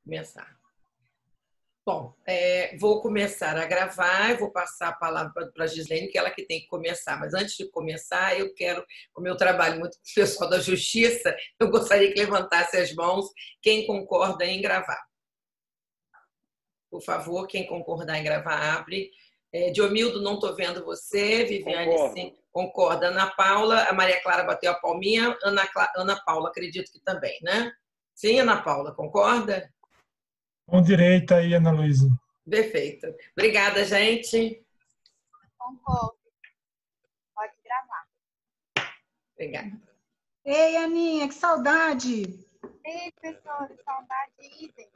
Começar. Bom, vou começar a gravar, vou passar a palavra para a Gislene, que é ela que tem que começar. Mas antes de começar, eu quero, como eu trabalho muito com o pessoal da Justiça, eu gostaria que levantasse as mãos quem concorda em gravar. Por favor, quem concordar em gravar, abre. Diomildo, não estou vendo você. Viviane, Concordo. sim, concorda. Ana Paula, a Maria Clara bateu a palminha. Ana Paula, acredito que também, né? Sim, Ana Paula, concorda? Com direita aí, Ana Luísa. Perfeito. Obrigada, gente. Concordo. Pode gravar. Obrigada. Ei, Aninha, que saudade! Ei, pessoal, saudade, idem.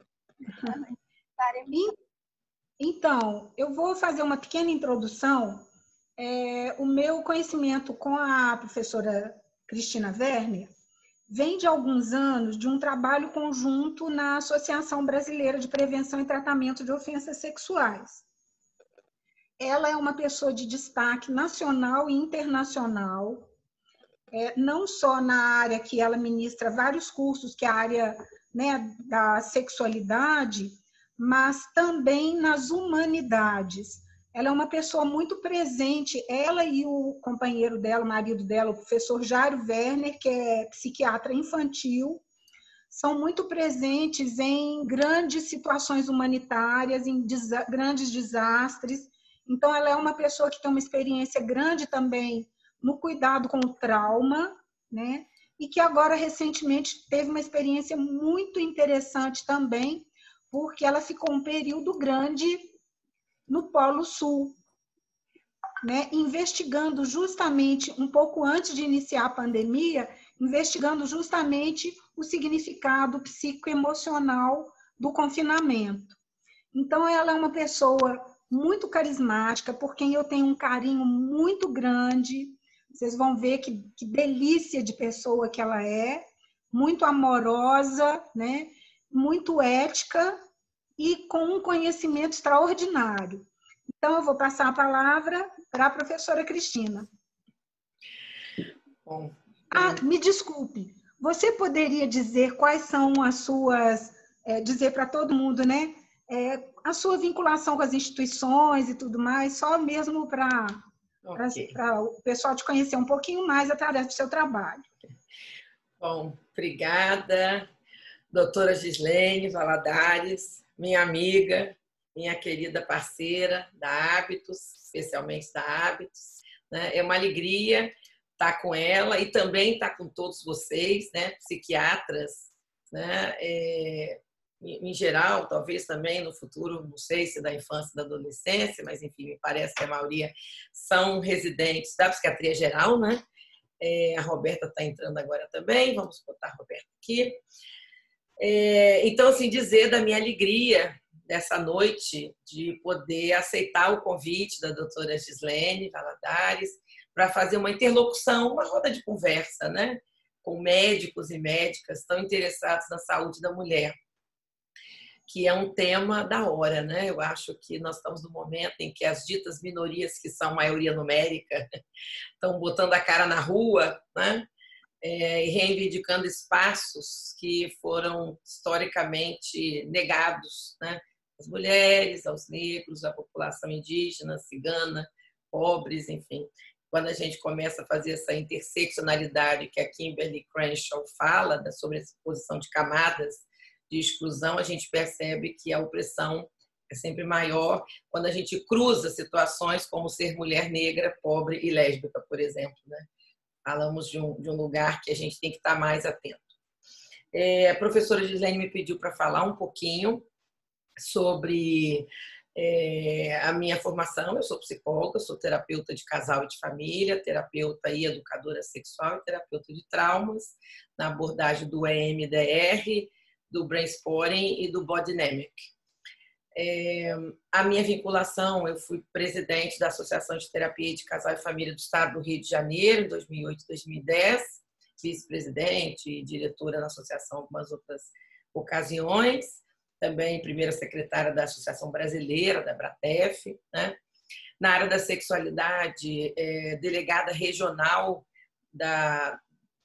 Então, eu vou fazer uma pequena introdução. O meu conhecimento com a professora Cristina Werner vem de alguns anos de um trabalho conjunto na Associação Brasileira de Prevenção e Tratamento de Ofensas Sexuais. Ela é uma pessoa de destaque nacional e internacional, não só na área que ela ministra vários cursos, que é a área, né, da sexualidade, mas também nas humanidades. Ela é uma pessoa muito presente, ela e o companheiro dela, o marido dela, o professor Jairo Werner, que é psiquiatra infantil, são muito presentes em grandes situações humanitárias, em grandes desastres. Então, ela é uma pessoa que tem uma experiência grande também no cuidado com o trauma, né? E que agora, recentemente, teve uma experiência muito interessante também, porque ela ficou um período grande no Polo Sul, né? Investigando justamente, um pouco antes de iniciar a pandemia, investigando justamente o significado psicoemocional do confinamento. Então, ela é uma pessoa muito carismática, por quem eu tenho um carinho muito grande. Vocês vão ver que delícia de pessoa que ela é, muito amorosa, né? Muito ética e com um conhecimento extraordinário. Então, eu vou passar a palavra para a professora Cristina. Bom, me desculpe, você poderia dizer quais são as suas, dizer para todo mundo, né? A sua vinculação com as instituições e tudo mais, só mesmo para o pessoal te conhecer um pouquinho mais através do seu trabalho. Bom, obrigada, doutora Gislene Valadares, minha amiga, minha querida parceira da Hábitos, especialmente da Hábitos. Né? É uma alegria estar com ela e também estar com todos vocês, né? Psiquiatras, né? Em geral, talvez também no futuro, não sei se da infância e da adolescência, mas enfim, me parece que a maioria são residentes da psiquiatria geral, né? A Roberta está entrando agora também, vamos botar a Roberta aqui. Então, assim, dizer da minha alegria dessa noite de poder aceitar o convite da doutora Gislene Valadares para fazer uma interlocução, uma roda de conversa, né? Com médicos e médicas tão interessados na saúde da mulher, que é um tema da hora, né? Eu acho que nós estamos no momento em que as ditas minorias, que são maioria numérica, estão botando a cara na rua, né? E reivindicando espaços que foram historicamente negados, né? Às mulheres, aos negros, à população indígena, cigana, pobres, enfim. Quando a gente começa a fazer essa interseccionalidade que a Kimberly Crenshaw fala, sobre essa posição de camadas de exclusão, a gente percebe que a opressão é sempre maior quando a gente cruza situações como ser mulher negra, pobre e lésbica, por exemplo, né? Falamos de um lugar que a gente tem que estar mais atento. A professora Gislene me pediu para falar um pouquinho sobre a minha formação. Eu sou psicóloga, sou terapeuta de casal e de família, terapeuta e educadora sexual e terapeuta de traumas, na abordagem do EMDR, do Brainsporing e do Bodynamic. A minha vinculação, eu fui presidente da Associação de Terapia de Casal e Família do Estado do Rio de Janeiro, em 2008 e 2010, vice-presidente e diretora na associação em algumas outras ocasiões, também primeira secretária da Associação Brasileira, da Bratef, né? Na área da sexualidade, delegada regional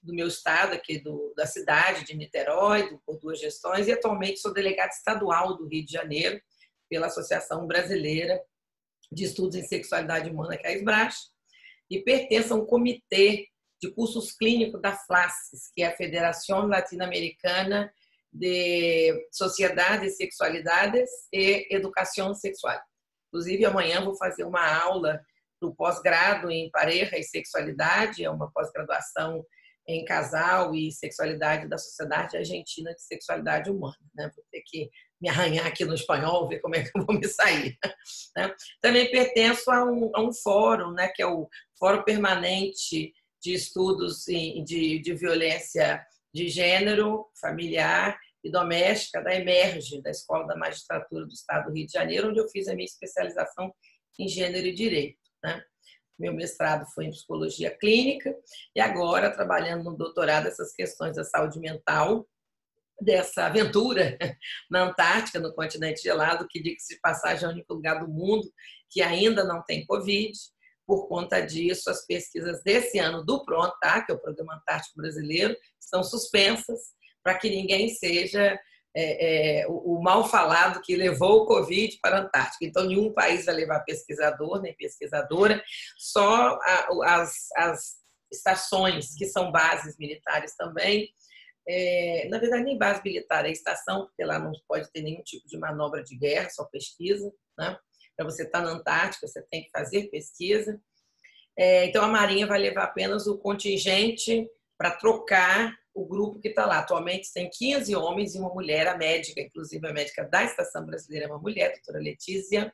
do meu estado, aqui da cidade de Niterói, por 2 gestões, e atualmente sou delegada estadual do Rio de Janeiro, pela Associação Brasileira de Estudos em Sexualidade Humana, que é a SBRASH, e pertenço a um comitê de cursos clínicos da FLACES, que é a Federação Latino-Americana de Sociedades, Sexualidades e Educação Sexual. Inclusive, amanhã vou fazer uma aula do pós-grado em pareja e sexualidade, é uma pós-graduação em casal e sexualidade da Sociedade Argentina de Sexualidade Humana. Né? Vou ter que me arranhar aqui no espanhol, ver como é que eu vou me sair. Né? Também pertenço a um fórum, né, que é o Fórum Permanente de Estudos de Violência de Gênero, Familiar e Doméstica, da EMERGE, da Escola da Magistratura do Estado do Rio de Janeiro, onde eu fiz a minha especialização em Gênero e Direito. Né? Meu mestrado foi em Psicologia Clínica e agora, trabalhando no doutorado, essas questões da saúde mental, dessa aventura na Antártica, no continente gelado, que, diga-se de passagem, é o único lugar do mundo que ainda não tem Covid. Por conta disso, as pesquisas desse ano do PROANTAR, que é o Programa Antártico Brasileiro, estão suspensas para que ninguém seja o mal falado que levou o Covid para a Antártica. Então, nenhum país vai levar pesquisador nem pesquisadora, só as estações, que são bases militares também. Na verdade, nem base militar, é estação, porque lá não pode ter nenhum tipo de manobra de guerra, só pesquisa. Né? Para você estar na Antártica, você tem que fazer pesquisa. Então, a Marinha vai levar apenas o contingente para trocar o grupo que está lá. Atualmente tem 15 homens e uma mulher, a médica, inclusive a médica da Estação Brasileira é uma mulher, a doutora Letícia,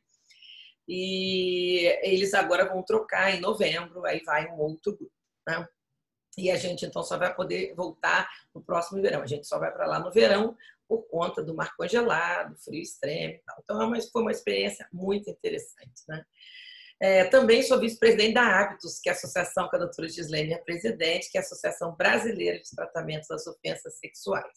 e eles agora vão trocar em novembro, aí vai um outro grupo. Né? E a gente, então, só vai poder voltar no próximo verão. A gente só vai para lá no verão por conta do mar congelado, frio extremo e tal. Então, foi uma experiência muito interessante. Né? Também sou vice-presidente da Hábitos, que é a associação que a doutora Gislene é presidente, que é a Associação Brasileira de Tratamentos das Ofensas Sexuais.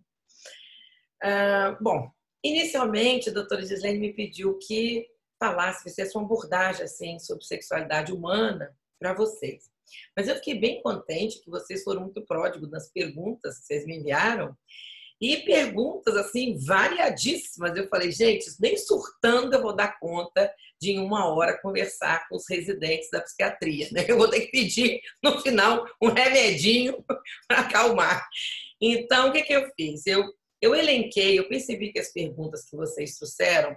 Bom, inicialmente, a doutora Gislene me pediu que falasse, fizesse uma abordagem assim, sobre sexualidade humana para vocês. Mas eu fiquei bem contente que vocês foram muito pródigos nas perguntas que vocês me enviaram. E perguntas, assim, variadíssimas. Eu falei, gente, nem surtando eu vou dar conta de, em 1 hora, conversar com os residentes da psiquiatria. Né? Eu vou ter que pedir, no final, um remedinho para acalmar. Então, o que eu fiz? Eu elenquei, eu percebi que as perguntas que vocês trouxeram,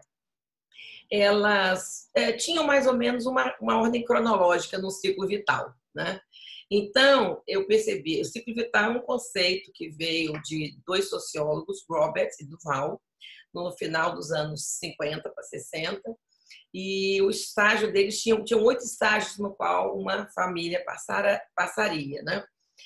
elas tinham mais ou menos uma ordem cronológica no ciclo vital. Né? Então, eu percebi, o ciclo vital é um conceito que veio de 2 sociólogos, Roberts e Duval, no final dos anos 50 para 60, e o estágio deles tinham 8 estágios no qual uma família passaria. Né?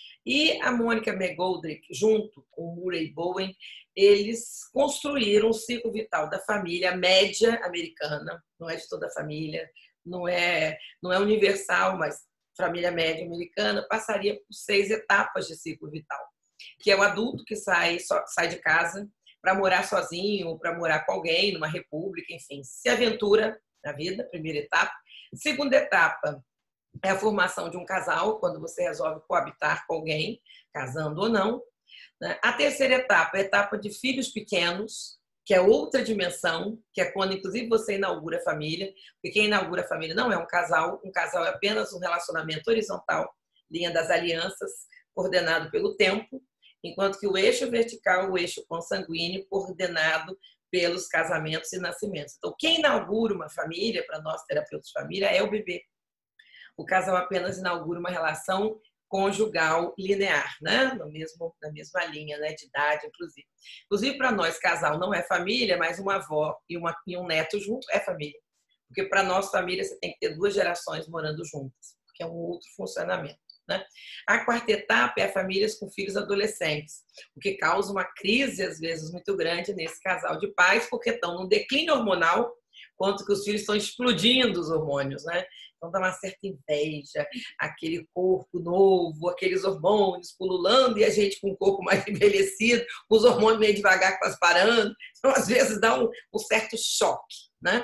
E a Mônica McGoldrick, junto com o Murray Bowen, eles construíram o ciclo vital da família média americana, não é de toda a família, não é universal, mas família média americana passaria por 6 etapas de ciclo vital, que é o adulto que sai de casa para morar sozinho, para morar com alguém, numa república, enfim, se aventura na vida, primeira etapa. Segunda etapa é a formação de um casal, quando você resolve coabitar com alguém, casando ou não. A terceira etapa é a etapa de filhos pequenos, que é outra dimensão, que é quando, inclusive, você inaugura a família, porque quem inaugura a família não é um casal é apenas um relacionamento horizontal, linha das alianças, coordenado pelo tempo, enquanto que o eixo vertical é o eixo consanguíneo, coordenado pelos casamentos e nascimentos. Então, quem inaugura uma família, para nós terapeutas de família, é o bebê. O casal apenas inaugura uma relação conjugal linear, né? Na mesma linha, né? De idade, inclusive. Inclusive, para nós, casal não é família, mas uma avó e um neto junto é família. Porque para nós, família, você tem que ter 2 gerações morando juntas, porque é um outro funcionamento. Né? A quarta etapa é famílias com filhos adolescentes, o que causa uma crise, às vezes, muito grande nesse casal de pais, porque estão num declínio hormonal, quanto que os filhos estão explodindo os hormônios, né? Então dá uma certa inveja, aquele corpo novo, aqueles hormônios pululando e a gente com o corpo mais envelhecido, os hormônios meio devagar quase parando. Então, às vezes, dá um certo choque. Né?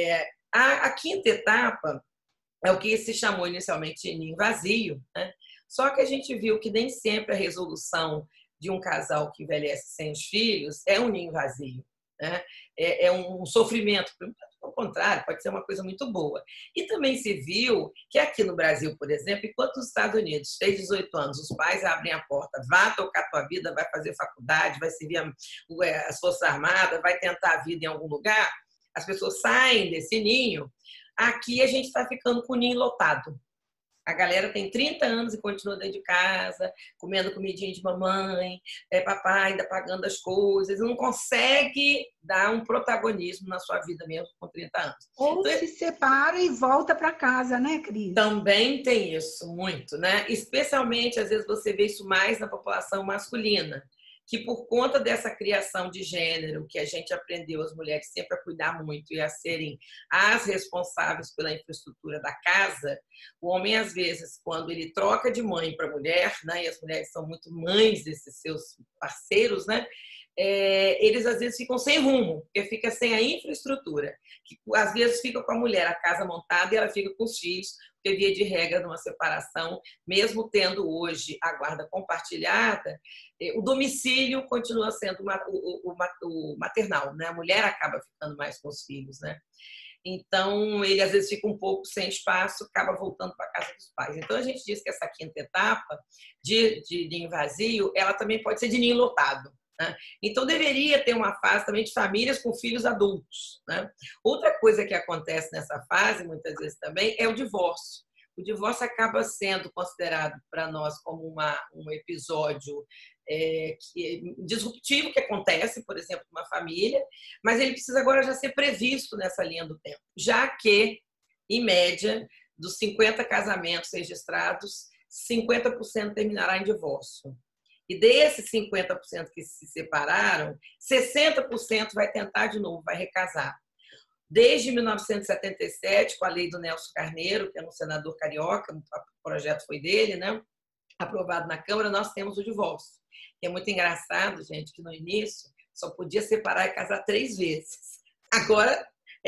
A quinta etapa é o que se chamou inicialmente de ninho vazio, né? Só que a gente viu que nem sempre a resolução de um casal que envelhece sem os filhos é um ninho vazio, né? É um sofrimento. Ao contrário, pode ser uma coisa muito boa. E também se viu que aqui no Brasil, por exemplo, enquanto nos Estados Unidos, fez 18 anos, os pais abrem a porta, vá tocar tua vida, vai fazer faculdade, vai servir as Forças Armadas, vai tentar a vida em algum lugar, as pessoas saem desse ninho. Aqui a gente está ficando com o ninho lotado. A galera tem 30 anos e continua dentro de casa, comendo comidinha de mamãe, papai ainda pagando as coisas, não consegue dar um protagonismo na sua vida mesmo com 30 anos. Ou então, se separa e volta para casa, né, Cris? Também tem isso, muito, né? Especialmente, às vezes, você vê isso mais na população masculina, que por conta dessa criação de gênero, que a gente aprendeu as mulheres sempre a cuidar muito e a serem as responsáveis pela infraestrutura da casa, o homem, às vezes, quando ele troca de mãe para mulher, né, e as mulheres são muito mães desses seus parceiros, né, eles às vezes ficam sem rumo, porque fica sem a infraestrutura, que às vezes fica com a mulher a casa montada e ela fica com os filhos, porque via de regra numa separação, mesmo tendo hoje a guarda compartilhada, o domicílio continua sendo o maternal, né? A mulher acaba ficando mais com os filhos, né? Então, ele às vezes fica um pouco sem espaço, acaba voltando para a casa dos pais. Então, a gente diz que essa quinta etapa de ninho vazio, ela também pode ser de ninho lotado. Né? Então, deveria ter uma fase também de famílias com filhos adultos. Né? Outra coisa que acontece nessa fase, muitas vezes também, é o divórcio. O divórcio acaba sendo considerado para nós como um episódio disruptivo que acontece, por exemplo, numa família, mas ele precisa agora já ser previsto nessa linha do tempo, já que, em média, dos 50 casamentos registrados, 50% terminará em divórcio. E desses 50% que se separaram, 60% vai tentar de novo, vai recasar. Desde 1977, com a lei do Nelson Carneiro, que é um senador carioca, o projeto foi dele, né? Aprovado na Câmara, nós temos o divórcio. E é muito engraçado, gente, que no início só podia separar e casar 3 vezes. Agora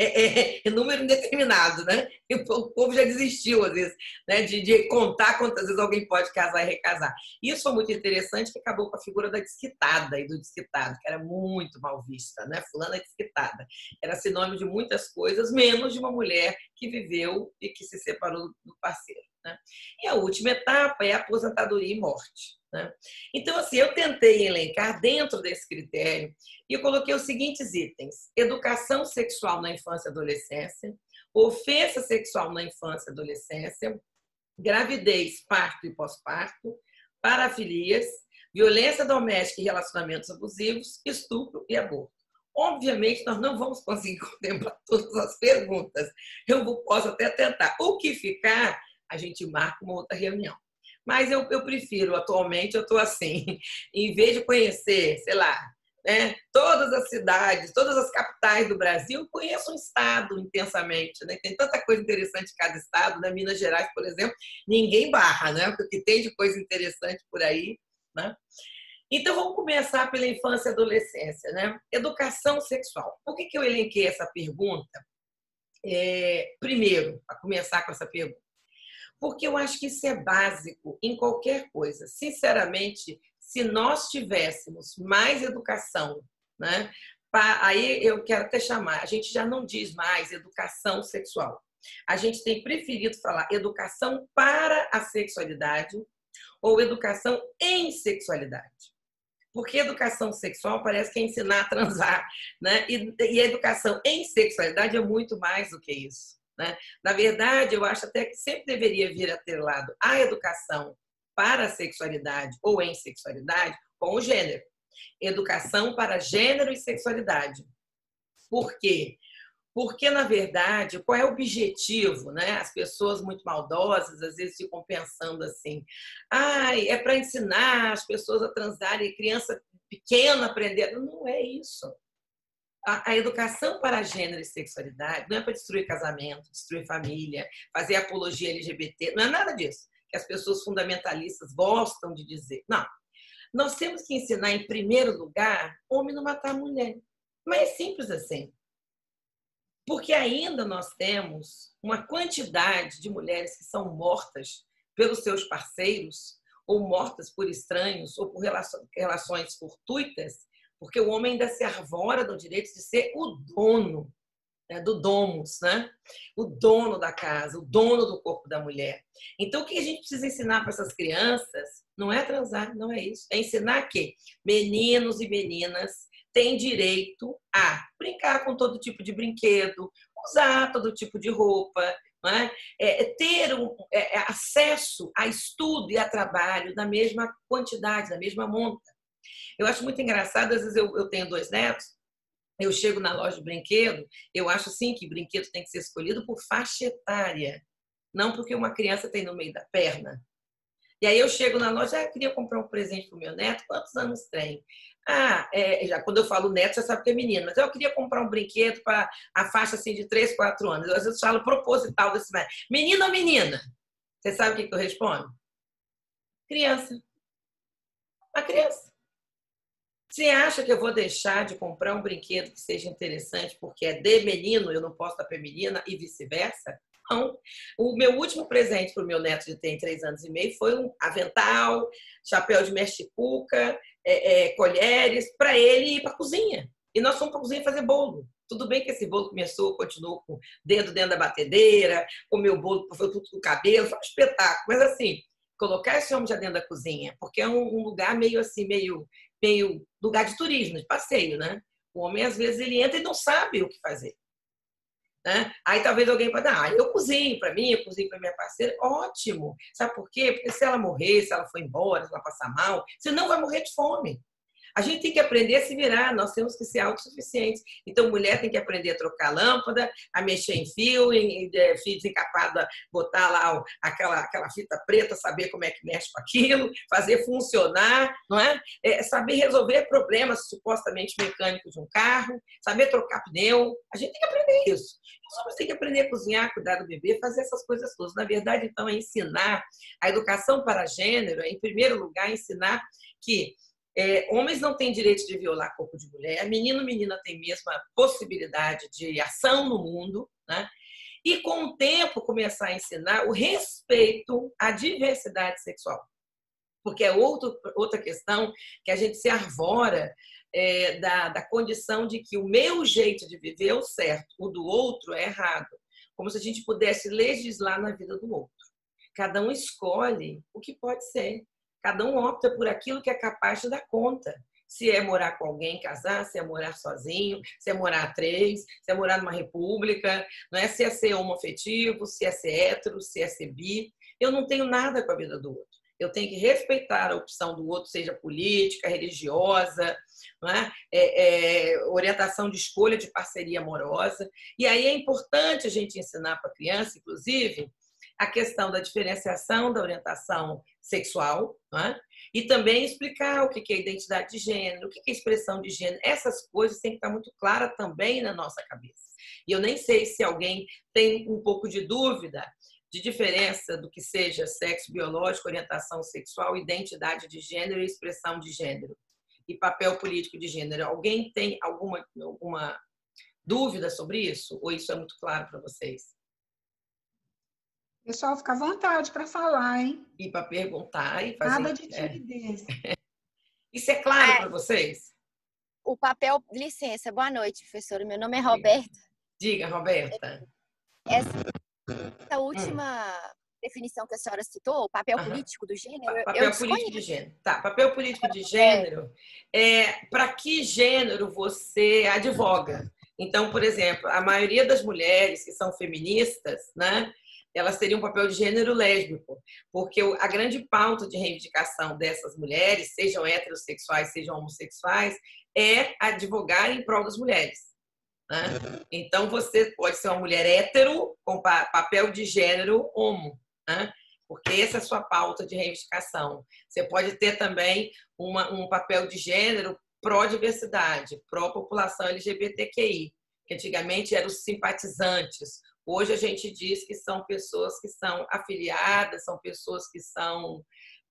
é número indeterminado, né? E o povo já desistiu, às vezes, né? de contar quantas vezes alguém pode casar e recasar. Isso foi muito interessante, que acabou com a figura da desquitada e do desquitado, que era muito mal vista, né? Fulana é desquitada. Era sinônimo de muitas coisas, menos de uma mulher que viveu e que se separou do parceiro. Né? E a última etapa é a aposentadoria e morte. Né? Então, assim, eu tentei elencar dentro desse critério e eu coloquei os seguintes itens: educação sexual na infância e adolescência, ofensa sexual na infância e adolescência, gravidez, parto e pós-parto, parafilias, violência doméstica e relacionamentos abusivos, estupro e aborto. Obviamente, nós não vamos conseguir contemplar todas as perguntas. Eu posso até tentar. O que ficar, a gente marca uma outra reunião. Mas eu prefiro, atualmente, eu estou assim, em vez de conhecer, sei lá, né, todas as cidades, todas as capitais do Brasil, eu conheço um estado intensamente. Né? Tem tanta coisa interessante em cada estado. Na Minas Gerais, por exemplo, ninguém barra, né? Porque o que tem de coisa interessante por aí. Né? Então, vamos começar pela infância e adolescência. Né? Educação sexual. Por que eu elenquei essa pergunta? Primeiro, para começar com essa pergunta, porque eu acho que isso é básico em qualquer coisa. Sinceramente, se nós tivéssemos mais educação, né? Aí eu quero até chamar, a gente já não diz mais educação sexual. A gente tem preferido falar educação para a sexualidade ou educação em sexualidade. Porque educação sexual parece que é ensinar a transar, né? E a educação em sexualidade é muito mais do que isso. Né? Na verdade, eu acho até que sempre deveria vir atrelado a educação para a sexualidade ou em sexualidade com o gênero. Educação para gênero e sexualidade. Por quê? Porque, na verdade, qual é o objetivo? Né? As pessoas muito maldosas às vezes ficam pensando assim: é para ensinar as pessoas a transarem, criança pequena aprender. Não é isso. A educação para gênero e sexualidade não é para destruir casamento, destruir família, fazer apologia LGBT, não é nada disso que as pessoas fundamentalistas gostam de dizer. Não. Nós temos que ensinar, em primeiro lugar, homem não matar a mulher. Mas é simples assim. Porque ainda nós temos uma quantidade de mulheres que são mortas pelos seus parceiros, ou mortas por estranhos, ou por relações fortuitas, porque o homem ainda se arvora do direito de ser o dono, né, do domus, né? O dono da casa, o dono do corpo da mulher. Então, o que a gente precisa ensinar para essas crianças não é transar, não é isso. É ensinar que meninos e meninas têm direito a brincar com todo tipo de brinquedo, usar todo tipo de roupa, né? Ter acesso a estudo e a trabalho na mesma quantidade, na mesma monta. Eu acho muito engraçado, às vezes eu tenho 2 netos, eu chego na loja de brinquedo, eu acho sim que brinquedo tem que ser escolhido por faixa etária, não porque uma criança tem no meio da perna. E aí eu chego na loja, eu queria comprar um presente para o meu neto, quantos anos tem? Já quando eu falo neto, já sabe que é menino, mas eu queria comprar um brinquedo para a faixa assim, de 3, 4 anos. Eu às vezes falo proposital desse menino ou menina? Você sabe o que eu respondo? Criança. A criança. Você acha que eu vou deixar de comprar um brinquedo que seja interessante porque é de menino, eu não posso dar para menina e vice-versa? Não. O meu último presente para o meu neto de 3 anos e meio foi um avental, chapéu de mestre cuca, colheres, para ele ir para a cozinha. E nós fomos para a cozinha fazer bolo. Tudo bem que esse bolo continuou com o dedo dentro da batedeira, o meu bolo foi tudo no cabelo, foi um espetáculo. Mas assim, colocar esse homem já dentro da cozinha, porque é um lugar meio assim, meio lugar de turismo, de passeio, né? O homem, às vezes, ele entra e não sabe o que fazer. Né? Aí talvez alguém pode dizer, eu cozinho para mim, eu cozinho para minha parceira. Ótimo! Sabe por quê? Porque se ela morrer, se ela for embora, se ela passar mal, você não vai morrer de fome. A gente tem que aprender a se virar, nós temos que ser autossuficientes. Então, mulher tem que aprender a trocar lâmpada, a mexer em fio desencapado, botar lá aquela fita preta, saber como é que mexe com aquilo, fazer funcionar, não é? Saber resolver problemas supostamente mecânicos de um carro, saber trocar pneu. A gente tem que aprender isso. Os homens têm que aprender a cozinhar, cuidar do bebê, fazer essas coisas todas. Na verdade, então, é ensinar a educação para gênero, em primeiro lugar, ensinar que homens não têm direito de violar corpo de mulher, menino e menina têm mesma possibilidade de ação no mundo, né? E com o tempo começar a ensinar o respeito à diversidade sexual. Porque é outra questão que a gente se arvora da condição de que o meu jeito de viver é o certo, o do outro é errado. Como se a gente pudesse legislar na vida do outro. Cada um escolhe o que pode ser. Cada um opta por aquilo que é capaz de dar conta. Se é morar com alguém, casar, se é morar sozinho, se é morar a 3, se é morar numa república, não é? Se é ser homoafetivo, se é ser hétero, se é ser bi. Eu não tenho nada com a vida do outro. Eu tenho que respeitar a opção do outro, seja política, religiosa, não é? Orientação de escolha de parceria amorosa. E aí é importante a gente ensinar para a criança, inclusive, a questão da diferenciação da orientação sexual, né? E também explicar o que é identidade de gênero, o que é expressão de gênero. Essas coisas têm que estar muito claras também na nossa cabeça. E eu nem sei se alguém tem um pouco de dúvida de diferença do que seja sexo biológico, orientação sexual, identidade de gênero e expressão de gênero. E papel político de gênero. Alguém tem alguma dúvida sobre isso? Ou isso é muito claro para vocês? Pessoal, fica à vontade para falar, hein? E para perguntar e fazer. Nada de timidez. Isso é claro para vocês? O papel. Licença, boa noite, professora. Meu nome é Roberta. Diga, Roberta. Essa última definição que a senhora citou, o papel político do gênero. Papel político de gênero. Tá, papel político de gênero para que gênero você advoga? Então, por exemplo, a maioria das mulheres que são feministas, né? Elas teriam um papel de gênero lésbico, porque a grande pauta de reivindicação dessas mulheres, sejam heterossexuais, sejam homossexuais, é advogar em prol das mulheres. Né? Então, você pode ser uma mulher hétero com papel de gênero homo, né? Porque essa é a sua pauta de reivindicação. Você pode ter também um papel de gênero pró-diversidade, pró-população LGBTQI, que antigamente eram os simpatizantes. Hoje a gente diz que são pessoas que são afiliadas, são pessoas que são...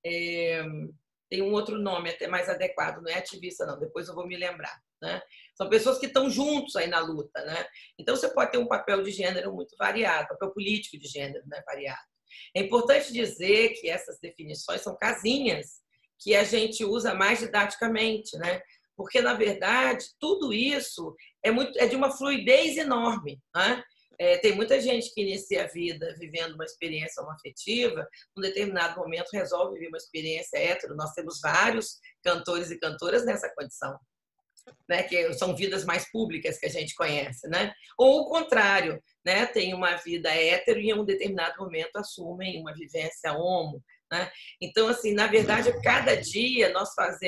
tem um outro nome até mais adequado, não é ativista não, depois eu vou me lembrar. Né? São pessoas que estão juntos aí na luta. Né? Então você pode ter um papel de gênero muito variado, papel político de gênero, né? Variado. É importante dizer que essas definições são casinhas que a gente usa mais didaticamente, né? Porque, na verdade, tudo isso é de uma fluidez enorme, né? Tem muita gente que inicia a vida vivendo uma experiência homoafetiva, num determinado momento resolve viver uma experiência hétero. Nós temos vários cantores e cantoras nessa condição, né? Que são vidas mais públicas que a gente conhece, né? Ou o contrário, né? Tem uma vida hétero e em um determinado momento assumem uma vivência homo, né? Então, assim, na verdade, cada dia nós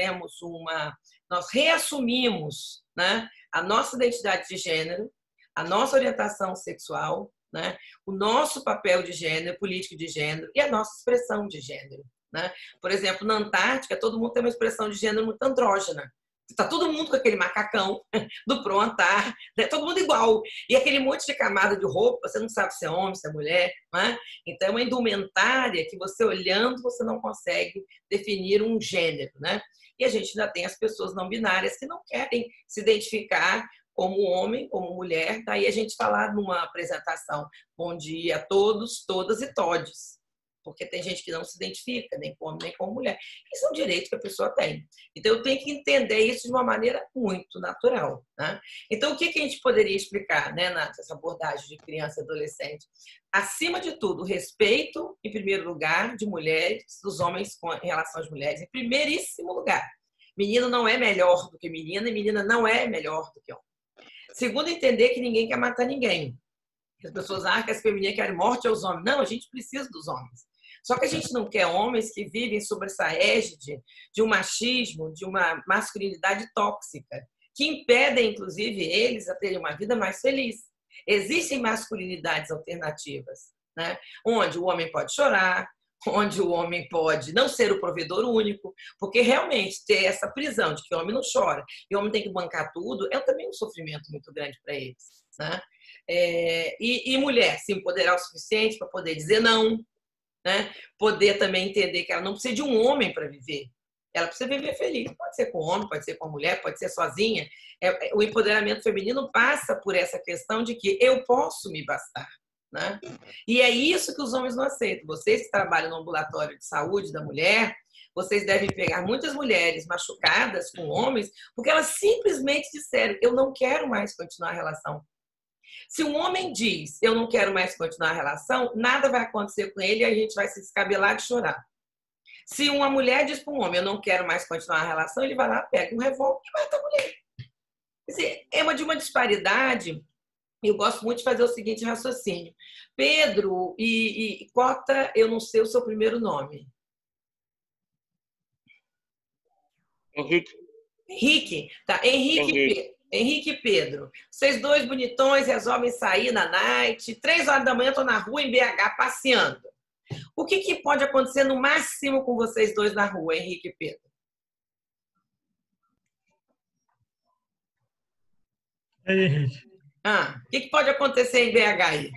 reassumimos, né? A nossa identidade de gênero, a nossa orientação sexual, né? O nosso papel de gênero, político de gênero e a nossa expressão de gênero, né? Por exemplo, na Antártica, todo mundo tem uma expressão de gênero muito andrógena. Está todo mundo com aquele macacão do Pro-Antar, né? Todo mundo igual. E aquele monte de camada de roupa, você não sabe se é homem, se é mulher. Né? Então, é uma indumentária que você olhando, você não consegue definir um gênero. Né? E a gente ainda tem as pessoas não binárias que não querem se identificar como homem, como mulher. Daí a gente falar numa apresentação, bom dia a todos, todas e todes. Porque tem gente que não se identifica nem com homem nem com mulher. Isso é um direito que a pessoa tem. Então, eu tenho que entender isso de uma maneira muito natural. Né? Então, o que a gente poderia explicar, né, nessa abordagem de criança e adolescente? Acima de tudo, o respeito, em primeiro lugar, de mulheres, dos homens em relação às mulheres, em primeiríssimo lugar. Menino não é melhor do que menina e menina não é melhor do que homem. Segundo, entender que ninguém quer matar ninguém. As pessoas acham que as femininas querem morte aos homens. Não, a gente precisa dos homens. Só que a gente não quer homens que vivem sob essa égide de um machismo, de uma masculinidade tóxica, que impedem, inclusive, eles a terem uma vida mais feliz. Existem masculinidades alternativas, né? Onde o homem pode chorar, onde o homem pode não ser o provedor único, porque realmente ter essa prisão de que o homem não chora e o homem tem que bancar tudo é também um sofrimento muito grande para eles. Né? E mulher se empoderar o suficiente para poder dizer não, né? Poder também entender que ela não precisa de um homem para viver. Ela precisa viver feliz. Pode ser com homem, pode ser com mulher, pode ser sozinha. O empoderamento feminino passa por essa questão de que eu posso me bastar. Né? E é isso que os homens não aceitam. Vocês que trabalham no ambulatório de saúde da mulher, vocês devem pegar muitas mulheres machucadas com homens porque elas simplesmente disseram: eu não quero mais continuar a relação. Se um homem diz, eu não quero mais continuar a relação, nada vai acontecer com ele e a gente vai se descabelar de chorar. Se uma mulher diz para um homem, eu não quero mais continuar a relação, ele vai lá, pega um revólver e mata a mulher. Quer dizer, é de uma disparidade. Eu gosto muito de fazer o seguinte raciocínio. Pedro e Cota, eu não sei o seu primeiro nome. Henrique. Tá, Henrique e Pedro. Vocês dois bonitões resolvem sair na night. 3 horas da manhã estou na rua em BH passeando. O que pode acontecer no máximo com vocês dois na rua, Henrique e Pedro? E aí, Henrique? O que pode acontecer em BH aí?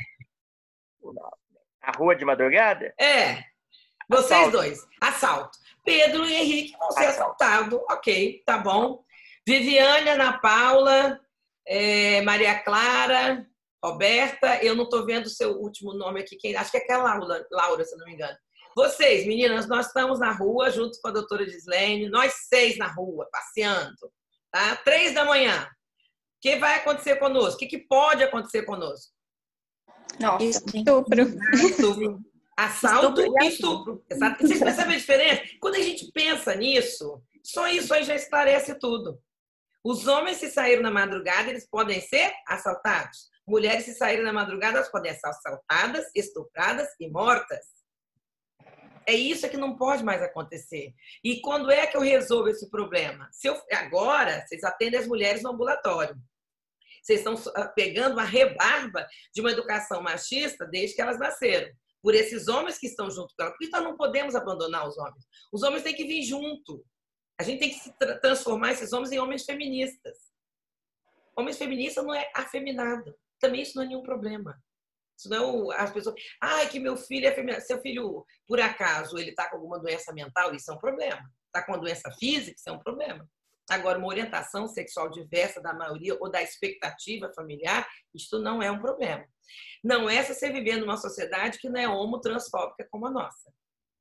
A rua de madrugada? Vocês assalto. Dois. Assalto. Pedro e Henrique vão ser assaltados. Ok, tá bom. Viviane, Ana Paula, Maria Clara, Roberta. Eu não estou vendo o seu último nome aqui. Acho que é aquela Laura, se não me engano. Vocês, meninas, nós estamos na rua, junto com a doutora Gislene. Nós 6 na rua, passeando. Tá? 3 da manhã. O que vai acontecer conosco? O que pode acontecer conosco? Nossa, Estupro. Assalto e estupro. Exato. Vocês percebem a diferença? Quando a gente pensa nisso, só isso aí já esclarece tudo. Os homens, se saíram na madrugada, eles podem ser assaltados. Mulheres, se saírem na madrugada, elas podem ser assaltadas, estupradas e mortas. É isso que não pode mais acontecer. E quando é que eu resolvo esse problema? Agora, vocês atendem as mulheres no ambulatório. Vocês estão pegando a rebarba de uma educação machista desde que elas nasceram. Por esses homens que estão junto com elas. Por isso nós não podemos abandonar os homens. Os homens têm que vir junto. A gente tem que transformar esses homens em homens feministas. Homens feministas não é afeminado. Também isso não é nenhum problema. Senão as pessoas... que meu filho é feminino. Seu filho, por acaso, ele está com alguma doença mental? Isso é um problema. Está com uma doença física? Isso é um problema. Agora, uma orientação sexual diversa da maioria ou da expectativa familiar, isto não é um problema. Não é se você viver numa sociedade que não é homotransfóbica como a nossa.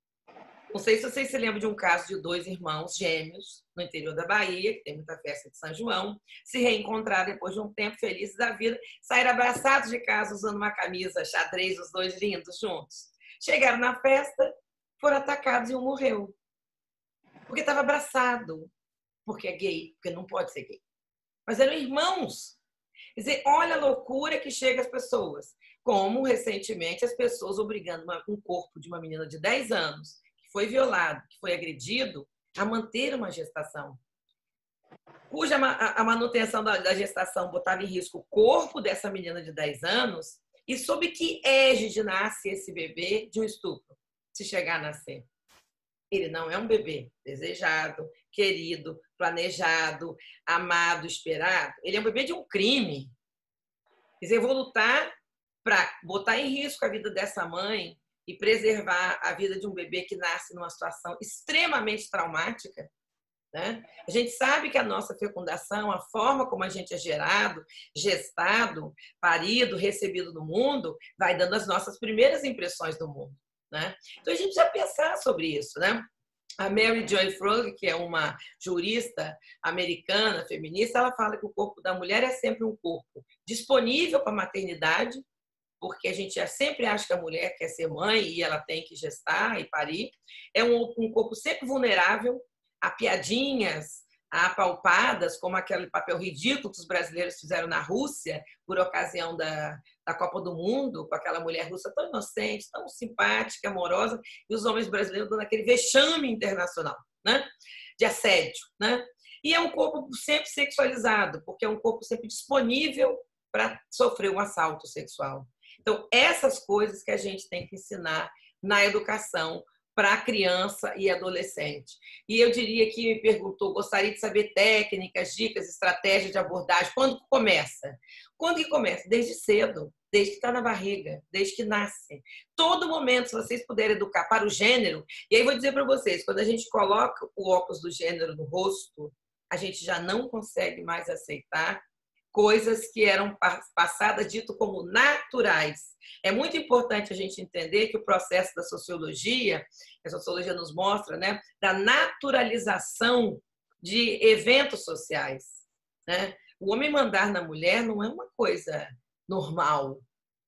Não sei se vocês se lembram de um caso de 2 irmãos gêmeos no interior da Bahia, que tem muita festa de São João, se reencontraram depois de um tempo felizes da vida, saíram abraçados de casa usando uma camisa xadrez, os 2 lindos juntos. Chegaram na festa, foram atacados e um morreu. Porque estava abraçado. Porque é gay, porque não pode ser gay. Mas eram irmãos. Quer dizer, olha a loucura que chega às pessoas. Como, recentemente, as pessoas obrigando um corpo de uma menina de 10 anos, que foi violado, que foi agredido, a manter uma gestação. Cuja a manutenção da gestação botava em risco o corpo dessa menina de 10 anos. E sob que égide nasce esse bebê de um estupro, se chegar a nascer? Ele não é um bebê desejado, querido, planejado, amado, esperado. Ele é um bebê de um crime. Quer dizer, eu vou lutar para botar em risco a vida dessa mãe e preservar a vida de um bebê que nasce numa situação extremamente traumática. Né? A gente sabe que a nossa fecundação, a forma como a gente é gerado, gestado, parido, recebido no mundo, vai dando as nossas primeiras impressões do mundo. Né? Então, a gente precisa pensar sobre isso. Né? A Mary Joy Frog, que é uma jurista americana, feminista, ela fala que o corpo da mulher é sempre um corpo disponível para a maternidade, porque a gente sempre acha que a mulher quer ser mãe e ela tem que gestar e parir. É um corpo sempre vulnerável a piadinhas, a apalpadas, como aquele papel ridículo que os brasileiros fizeram na Rússia por ocasião da Copa do Mundo, com aquela mulher russa tão inocente, tão simpática, amorosa, e os homens brasileiros dando aquele vexame internacional, né? De assédio. Né? E é um corpo sempre sexualizado, porque é um corpo sempre disponível para sofrer um assalto sexual. Então, essas coisas que a gente tem que ensinar na educação para a criança e adolescente. E eu diria que me perguntou, gostaria de saber técnicas, dicas, estratégias de abordagem. Quando começa? Quando que começa? Desde cedo, desde que está na barriga, desde que nasce. Todo momento, se vocês puderem educar para o gênero, e aí vou dizer para vocês, quando a gente coloca o óculos do gênero no rosto, a gente já não consegue mais aceitar coisas que eram passadas dito como naturais. É muito importante a gente entender que o processo da sociologia, a sociologia nos mostra, né, da naturalização de eventos sociais. Né? O homem mandar na mulher não é uma coisa normal,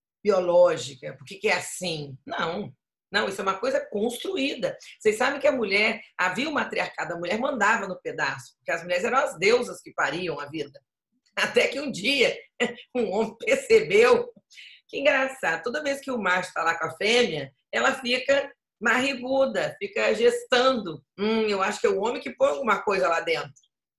biológica, porque é assim. Não. Não, isso é uma coisa construída. Vocês sabem que a mulher, havia o matriarcado, a mulher mandava no pedaço, porque as mulheres eram as deusas que pariam a vida. Até que um dia um homem percebeu que engraçado, toda vez que o macho está lá com a fêmea, ela fica marriguda, fica gestando. Eu acho que é o homem que põe alguma coisa lá dentro.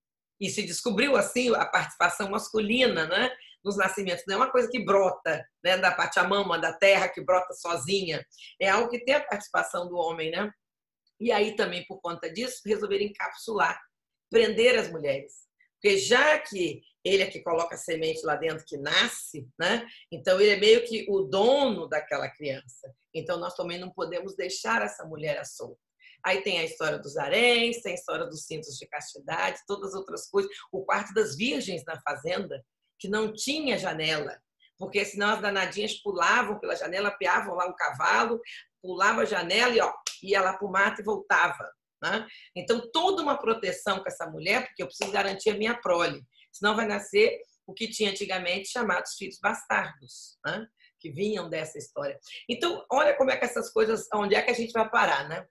E se descobriu assim a participação masculina, né, nos nascimentos. Não é uma coisa que brota, né, da Pachamama, da terra, que brota sozinha. É algo que tem a participação do homem. Né? E aí também, por conta disso, resolveram encapsular, prender as mulheres. Porque já que ele é que coloca a semente lá dentro que nasce, né? Então ele é meio que o dono daquela criança. Então nós também não podemos deixar essa mulher à solta. Aí tem a história dos haréns, tem a história dos cintos de castidade, todas as outras coisas. O quarto das virgens na fazenda, que não tinha janela, porque senão as danadinhas pulavam pela janela, apeavam lá o cavalo, pulava a janela e ó, ia lá para o mato e voltava. Né? Então, toda uma proteção com essa mulher, porque eu preciso garantir a minha prole. Senão vai nascer o que tinha antigamente chamados filhos bastardos, né? Que vinham dessa história. Então, olha como é que essas coisas, onde é que a gente vai parar, né?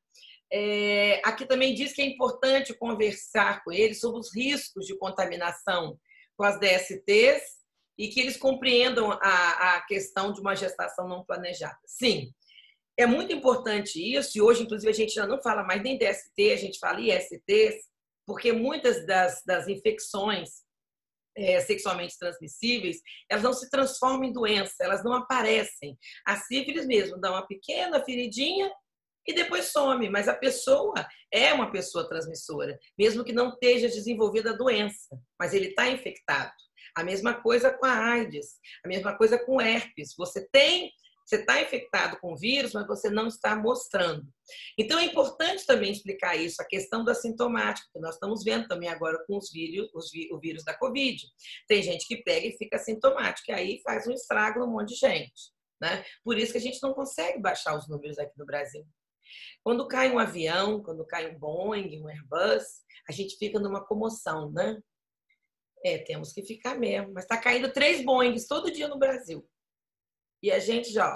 Aqui também diz que é importante conversar com eles sobre os riscos de contaminação com as DSTs e que eles compreendam a questão de uma gestação não planejada. Sim, é muito importante isso, e hoje, inclusive, a gente já não fala mais nem DST, a gente fala ISTs, porque muitas das infecções sexualmente transmissíveis, elas não se transformam em doença, elas não aparecem. A sífilis mesmo dá uma pequena feridinha e depois some, mas a pessoa é uma pessoa transmissora, mesmo que não esteja desenvolvida a doença, mas ele está infectado. A mesma coisa com a AIDS, a mesma coisa com o herpes. Você tem Você está infectado com o vírus, mas você não está mostrando. Então, é importante também explicar isso, a questão do assintomático, que nós estamos vendo também agora com o vírus da Covid. Tem gente que pega e fica assintomático, e aí faz um estrago num monte de gente, né? Por isso que a gente não consegue baixar os números aqui no Brasil. Quando cai um avião, quando cai um Boeing, um Airbus, a gente fica numa comoção, né? Temos que ficar mesmo. Mas está caindo 3 Boeings todo dia no Brasil. E a gente já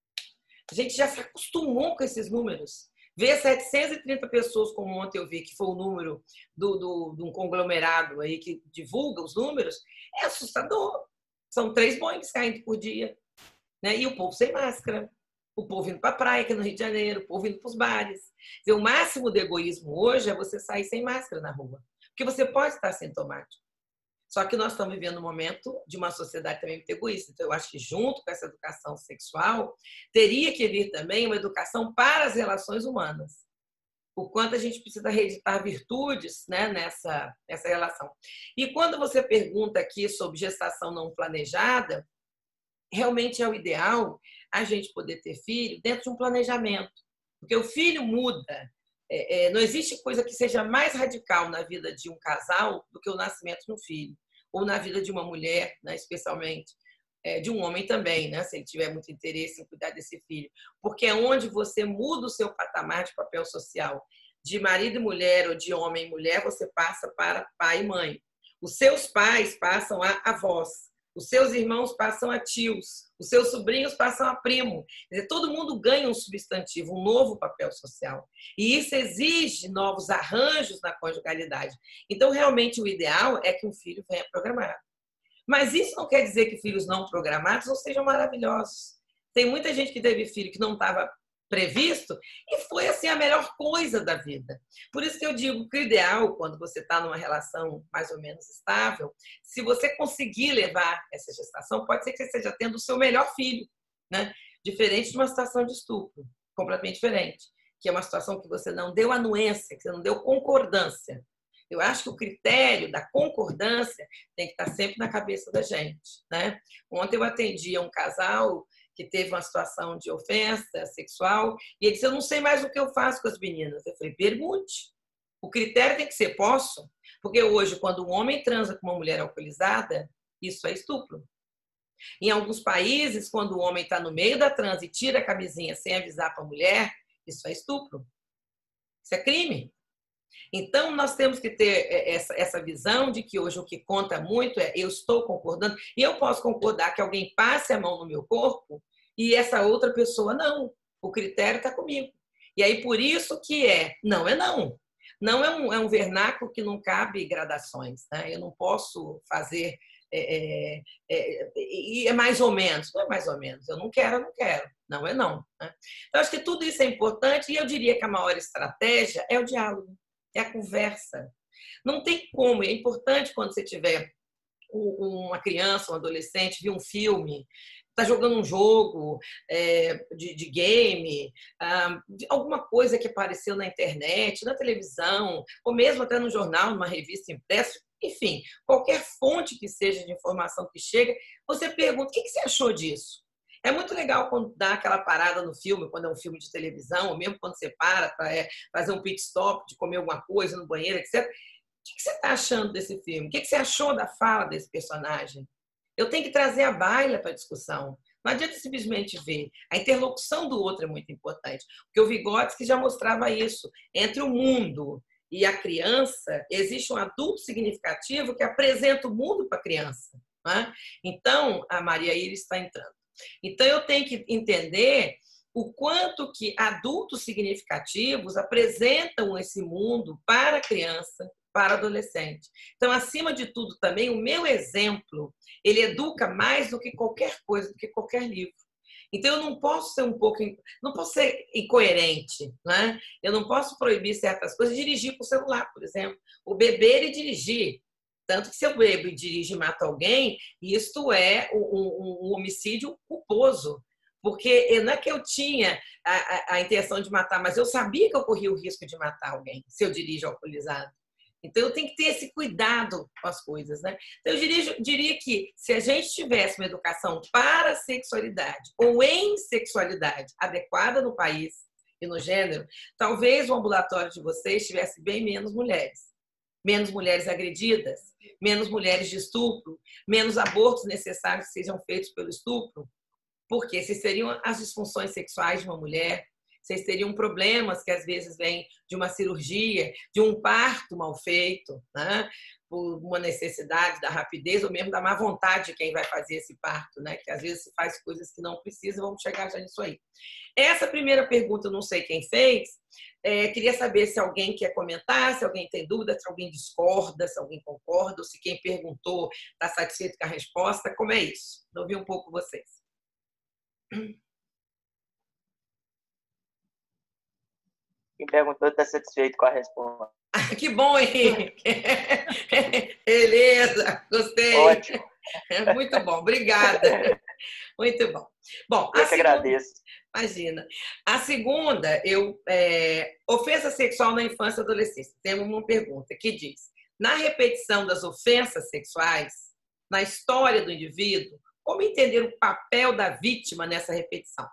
se acostumou com esses números. Ver 730 pessoas, como ontem eu vi, que foi o número de um conglomerado aí que divulga os números, é assustador. São 3 Boeings caindo por dia. Né? E o povo sem máscara. O povo indo para a praia, aqui no Rio de Janeiro, o povo indo para os bares. O máximo do egoísmo hoje é você sair sem máscara na rua. Porque você pode estar sintomático. Só que nós estamos vivendo um momento de uma sociedade também muito egoísta. Então, eu acho que junto com essa educação sexual, teria que vir também uma educação para as relações humanas. O quanto a gente precisa reeditar virtudes, né, nessa relação. E quando você pergunta aqui sobre gestação não planejada, realmente é o ideal a gente poder ter filho dentro de um planejamento. Porque o filho muda. Não existe coisa que seja mais radical na vida de um casal do que o nascimento de um filho. Ou na vida de uma mulher, né, especialmente. De um homem também, né, se ele tiver muito interesse em cuidar desse filho. Porque é onde você muda o seu patamar de papel social. De marido e mulher ou de homem e mulher, você passa para pai e mãe. Os seus pais passam a avós. Os seus irmãos passam a tios, os seus sobrinhos passam a primo. Quer dizer, todo mundo ganha um substantivo, um novo papel social. E isso exige novos arranjos na conjugalidade. Então, realmente, o ideal é que um filho venha programado. Mas isso não quer dizer que filhos não programados não sejam maravilhosos. Tem muita gente que teve filho que não estava previsto e foi assim a melhor coisa da vida. Por isso que eu digo que o ideal, quando você está numa relação mais ou menos estável, se você conseguir levar essa gestação, pode ser que você esteja tendo o seu melhor filho, né? Diferente de uma situação de estupro, completamente diferente, que é uma situação que você não deu anuência, que você não deu concordância. Eu acho que o critério da concordância tem que estar sempre na cabeça da gente, né? Ontem eu atendi a um casal que teve uma situação de ofensa sexual, e ele disse, eu não sei mais o que eu faço com as meninas. Eu falei, pergunte. O critério tem que ser, posso? Porque hoje, quando um homem transa com uma mulher alcoolizada, isso é estupro. Em alguns países, quando o homem está no meio da transa e tira a camisinha sem avisar para a mulher, isso é estupro. Isso é crime. Então, nós temos que ter essa visão de que hoje o que conta muito é eu estou concordando, e eu posso concordar que alguém passe a mão no meu corpo e essa outra pessoa não. O critério está comigo. E aí, por isso que não é não. Não é um vernáculo que não cabe gradações. Né? Eu não posso fazer... e é mais ou menos. Não é mais ou menos. Eu não quero, eu não quero. Não é não. Né? Então, acho que tudo isso é importante e eu diria que a maior estratégia é o diálogo. É a conversa. Não tem como, é importante quando você tiver uma criança, um adolescente, ver um filme, está jogando um jogo de game, alguma coisa que apareceu na internet, na televisão, ou mesmo até no jornal, numa revista impressa, enfim, qualquer fonte que seja de informação que chega, você pergunta, o que você achou disso? É muito legal quando dá aquela parada no filme, quando é um filme de televisão, ou mesmo quando você para fazer um pit stop, de comer alguma coisa no banheiro, etc. O que você está achando desse filme? O que você achou da fala desse personagem? Eu tenho que trazer a baila para a discussão. Não adianta simplesmente ver. A interlocução do outro é muito importante. Porque o Vygotsky já mostrava isso. Entre o mundo e a criança, existe um adulto significativo que apresenta o mundo para a criança. Né? Então, a Maria Iris está entrando. Então, eu tenho que entender o quanto que adultos significativos apresentam esse mundo para a criança, para o adolescente. Então, acima de tudo, também, o meu exemplo, ele educa mais do que qualquer coisa, do que qualquer livro. Então, eu não posso ser não posso ser incoerente, né? Eu não posso proibir certas coisas, dirigir com o celular, por exemplo. O beber e dirigir. Tanto que se eu bebo e dirijo e mato alguém, isto é um homicídio culposo. Porque não é que eu tinha a intenção de matar, mas eu sabia que eu corria o risco de matar alguém se eu dirijo alcoolizado. Então, eu tenho que ter esse cuidado com as coisas, né? Então, eu diria que se a gente tivesse uma educação para a sexualidade ou em sexualidade adequada no país e no gênero, talvez o ambulatório de vocês tivesse bem menos mulheres agredidas, menos mulheres de estupro, menos abortos necessários que sejam feitos pelo estupro, porque esses seriam as disfunções sexuais de uma mulher. Vocês teriam problemas que às vezes vêm de uma cirurgia, de um parto mal feito, né? Por uma necessidade da rapidez ou mesmo da má vontade de quem vai fazer esse parto, né? Que às vezes se faz coisas que não precisam, vamos chegar já nisso aí. Essa primeira pergunta, eu não sei quem fez, queria saber se alguém quer comentar, se alguém tem dúvida, se alguém discorda, se alguém concorda, ou se quem perguntou está satisfeito com a resposta, como é isso? Ouvi um pouco vocês. Quem perguntou está satisfeito com a resposta. Que bom, Henrique. Beleza, gostei. Ótimo. Muito bom, obrigada. Muito bom. Bom, Eu que agradeço. Imagina. A segunda, ofensa sexual na infância e adolescência. Temos uma pergunta que diz: na repetição das ofensas sexuais, na história do indivíduo, como entender o papel da vítima nessa repetição?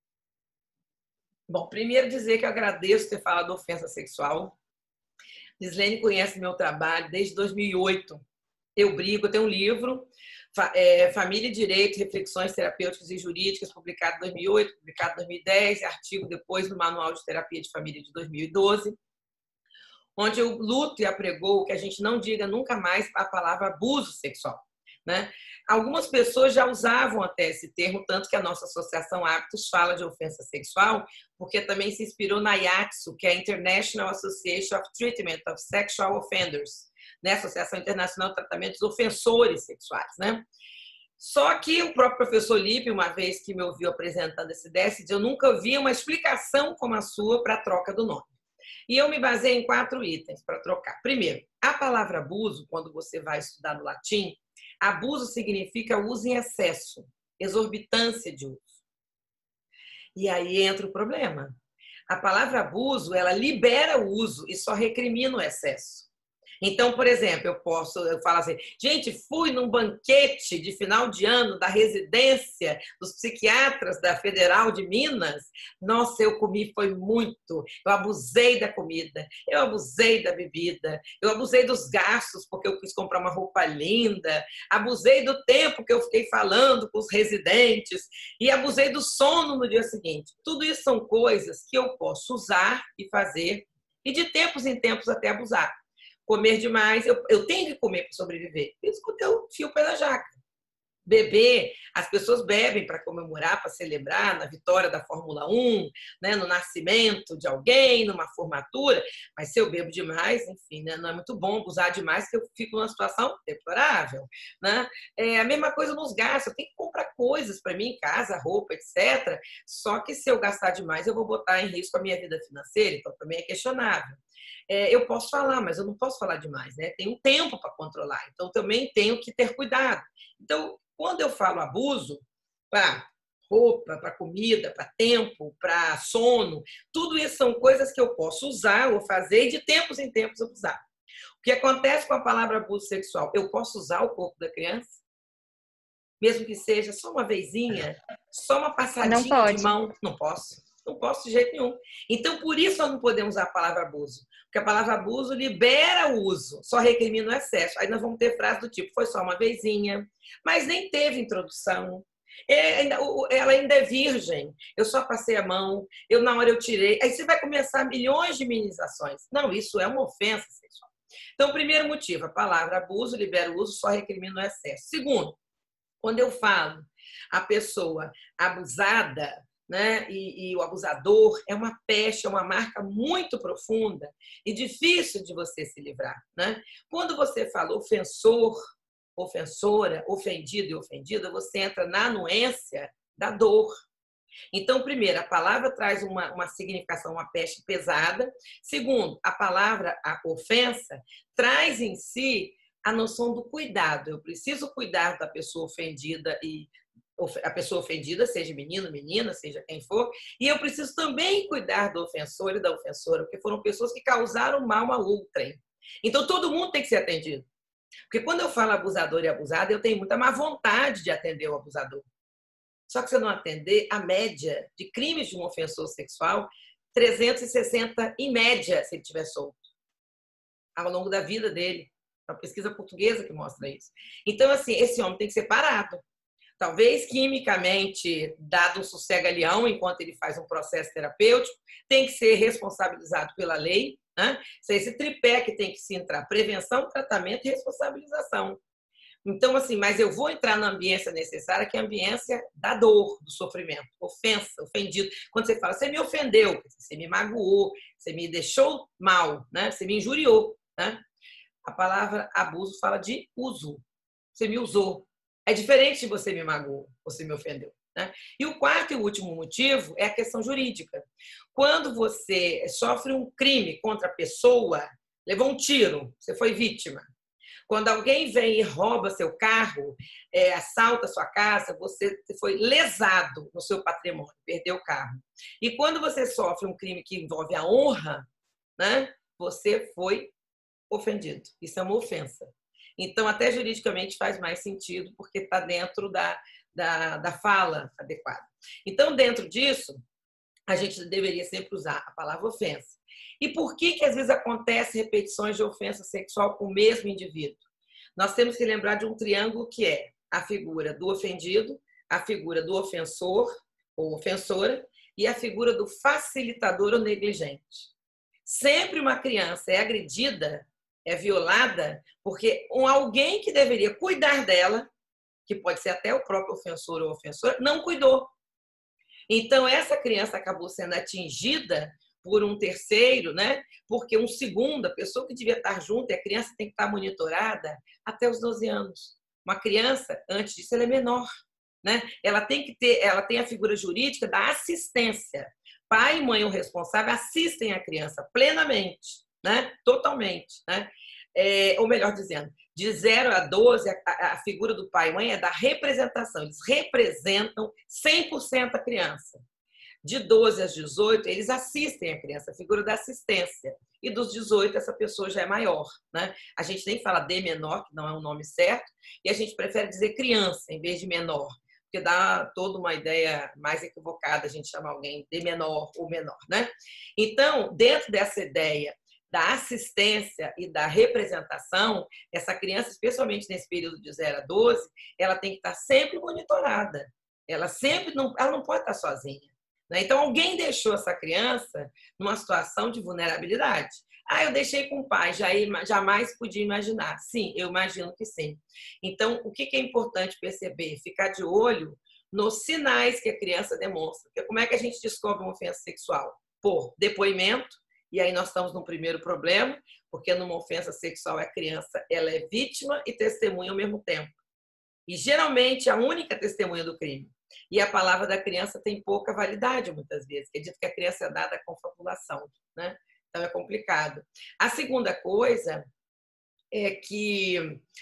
Bom, primeiro dizer que eu agradeço ter falado da ofensa sexual. Gislene conhece meu trabalho desde 2008. Eu tenho um livro, Família e Direito, Reflexões Terapêuticas e Jurídicas, publicado em 2008, publicado em 2010, e artigo depois no Manual de Terapia de Família de 2012, onde eu luto e apregoo que a gente não diga nunca mais a palavra abuso sexual, né? Algumas pessoas já usavam até esse termo, tanto que a nossa Associação Hábitos fala de ofensa sexual, porque também se inspirou na IATSO, que é a International Association of Treatment of Sexual Offenders, né? Associação Internacional de Tratamento dos Ofensores Sexuais, né? Só que o próprio professor Lippe, uma vez que me ouviu apresentando essa ideia, disse: eu nunca vi uma explicação como a sua para a troca do nome. E eu me baseei em 4 itens para trocar. Primeiro, a palavra abuso, quando você vai estudar no latim, abuso significa uso em excesso, exorbitância de uso. E aí entra o problema. A palavra abuso, ela libera o uso e só recrimina o excesso. Então, por exemplo, eu falo assim: gente, fui num banquete de final de ano da residência dos psiquiatras da Federal de Minas. Nossa, eu comi, foi muito. Eu abusei da comida, eu abusei da bebida, eu abusei dos gastos porque eu quis comprar uma roupa linda, abusei do tempo que eu fiquei falando com os residentes e abusei do sono no dia seguinte. Tudo isso são coisas que eu posso usar e fazer e de tempos em tempos até abusar. Comer demais, eu tenho que comer para sobreviver. Isso que eu fio pela jaca. Beber, as pessoas bebem para comemorar, para celebrar na vitória da Fórmula 1, né, no nascimento de alguém, numa formatura, mas se eu bebo demais, enfim, né, não é muito bom abusar demais, que eu fico numa situação deplorável, né? É a mesma coisa nos gastos, eu tenho que comprar coisas para mim em casa, roupa, etc. Só que se eu gastar demais, eu vou botar em risco a minha vida financeira, então também é questionável. Eu posso falar, mas eu não posso falar demais, né? Tem um tempo para controlar, então também tenho que ter cuidado. Então, quando eu falo abuso, para roupa, para comida, para tempo, para sono, tudo isso são coisas que eu posso usar ou fazer e de tempos em tempos abusar. O que acontece com a palavra abuso sexual? Eu posso usar o corpo da criança? Mesmo que seja só uma vezinha, só uma passadinha de mão? Não posso. Não posso de jeito nenhum. Então, por isso nós não podemos usar a palavra abuso. Porque a palavra abuso libera o uso, só recrimina o excesso. Aí nós vamos ter frase do tipo: foi só uma vezinha, mas nem teve introdução. Ela ainda é virgem. Eu só passei a mão, na hora eu tirei. Aí você vai começar milhões de minimizações. Não, isso é uma ofensa sexual. Então, primeiro motivo, a palavra abuso libera o uso, só recrimina o excesso. Segundo, quando eu falo a pessoa abusada, né, e o abusador, é uma peste, é uma marca muito profunda e difícil de você se livrar, né? Quando você fala ofensor, ofensora, ofendido e ofendida, você entra na anuência da dor. Então, primeiro, a palavra traz uma significação, uma peste pesada. Segundo, a palavra, a ofensa, traz em si a noção do cuidado. Eu preciso cuidar da pessoa ofendida e a pessoa ofendida, seja menino, menina, seja quem for, e eu preciso também cuidar do ofensor e da ofensora, porque foram pessoas que causaram mal a outrem. Então, todo mundo tem que ser atendido. Porque quando eu falo abusador e abusada, eu tenho muita má vontade de atender o abusador. Só que se eu não atender, a média de crimes de um ofensor sexual, 360 em média, se ele estiver solto, ao longo da vida dele. É uma pesquisa portuguesa que mostra isso. Então, assim, esse homem tem que ser parado. Talvez, quimicamente, dado um sossega-leão enquanto ele faz um processo terapêutico, tem que ser responsabilizado pela lei, né? Esse tripé que tem que se entrar: prevenção, tratamento e responsabilização. Então, assim, mas eu vou entrar na ambiência necessária, que é a ambiência da dor, do sofrimento, ofensa, ofendido. Quando você fala, você me ofendeu, você me magoou, você me deixou mal, né? Você me injuriou, né? A palavra abuso fala de uso. Você me usou. É diferente de você me magoou, você me ofendeu, né? E o quarto e último motivo é a questão jurídica. Quando você sofre um crime contra a pessoa, levou um tiro, você foi vítima. Quando alguém vem e rouba seu carro, assalta sua casa, você foi lesado no seu patrimônio, perdeu o carro. E quando você sofre um crime que envolve a honra, né, você foi ofendido. Isso é uma ofensa. Então, até juridicamente faz mais sentido, porque está dentro da fala adequada. Então, dentro disso, a gente deveria sempre usar a palavra ofensa. E por que às vezes acontece repetições de ofensa sexual com o mesmo indivíduo? Nós temos que lembrar de um triângulo que é a figura do ofendido, a figura do ofensor ou ofensora e a figura do facilitador ou negligente. Sempre uma criança é agredida, é violada, porque alguém que deveria cuidar dela, que pode ser até o próprio ofensor ou ofensora, não cuidou. Então, essa criança acabou sendo atingida por um terceiro, né? Porque um segundo, a pessoa que devia estar junto, e a criança tem que estar monitorada até os 12 anos. Uma criança, antes disso, ela é menor, né? Ela tem a figura jurídica da assistência. Pai e mãe, o responsável, assistem a criança plenamente, né? Totalmente, né? Ou melhor dizendo, de 0 a 12, a figura do pai e mãe é da representação. Eles representam 100% a criança. De 12 a 18, eles assistem a criança, a figura da assistência. E dos 18, essa pessoa já é maior, né? A gente nem fala de menor, que não é o nome certo, e a gente prefere dizer criança em vez de menor, porque dá toda uma ideia mais equivocada a gente chamar alguém de menor ou menor, né? Então, dentro dessa ideia da assistência e da representação, essa criança, especialmente nesse período de 0 a 12, ela tem que estar sempre monitorada. Ela não pode estar sozinha. Então, alguém deixou essa criança numa situação de vulnerabilidade. Eu deixei com o pai, jamais podia imaginar. Sim, eu imagino que sim. Então, o que é importante perceber? Ficar de olho nos sinais que a criança demonstra. Porque como é que a gente descobre uma ofensa sexual? Por depoimento, e aí nós estamos no primeiro problema, porque numa ofensa sexual a criança ela é vítima e testemunha ao mesmo tempo. E geralmente a única testemunha do crime. E a palavra da criança tem pouca validade, muitas vezes, que é dito que a criança é dada com fabulação, né? Então é complicado. A segunda coisa é que,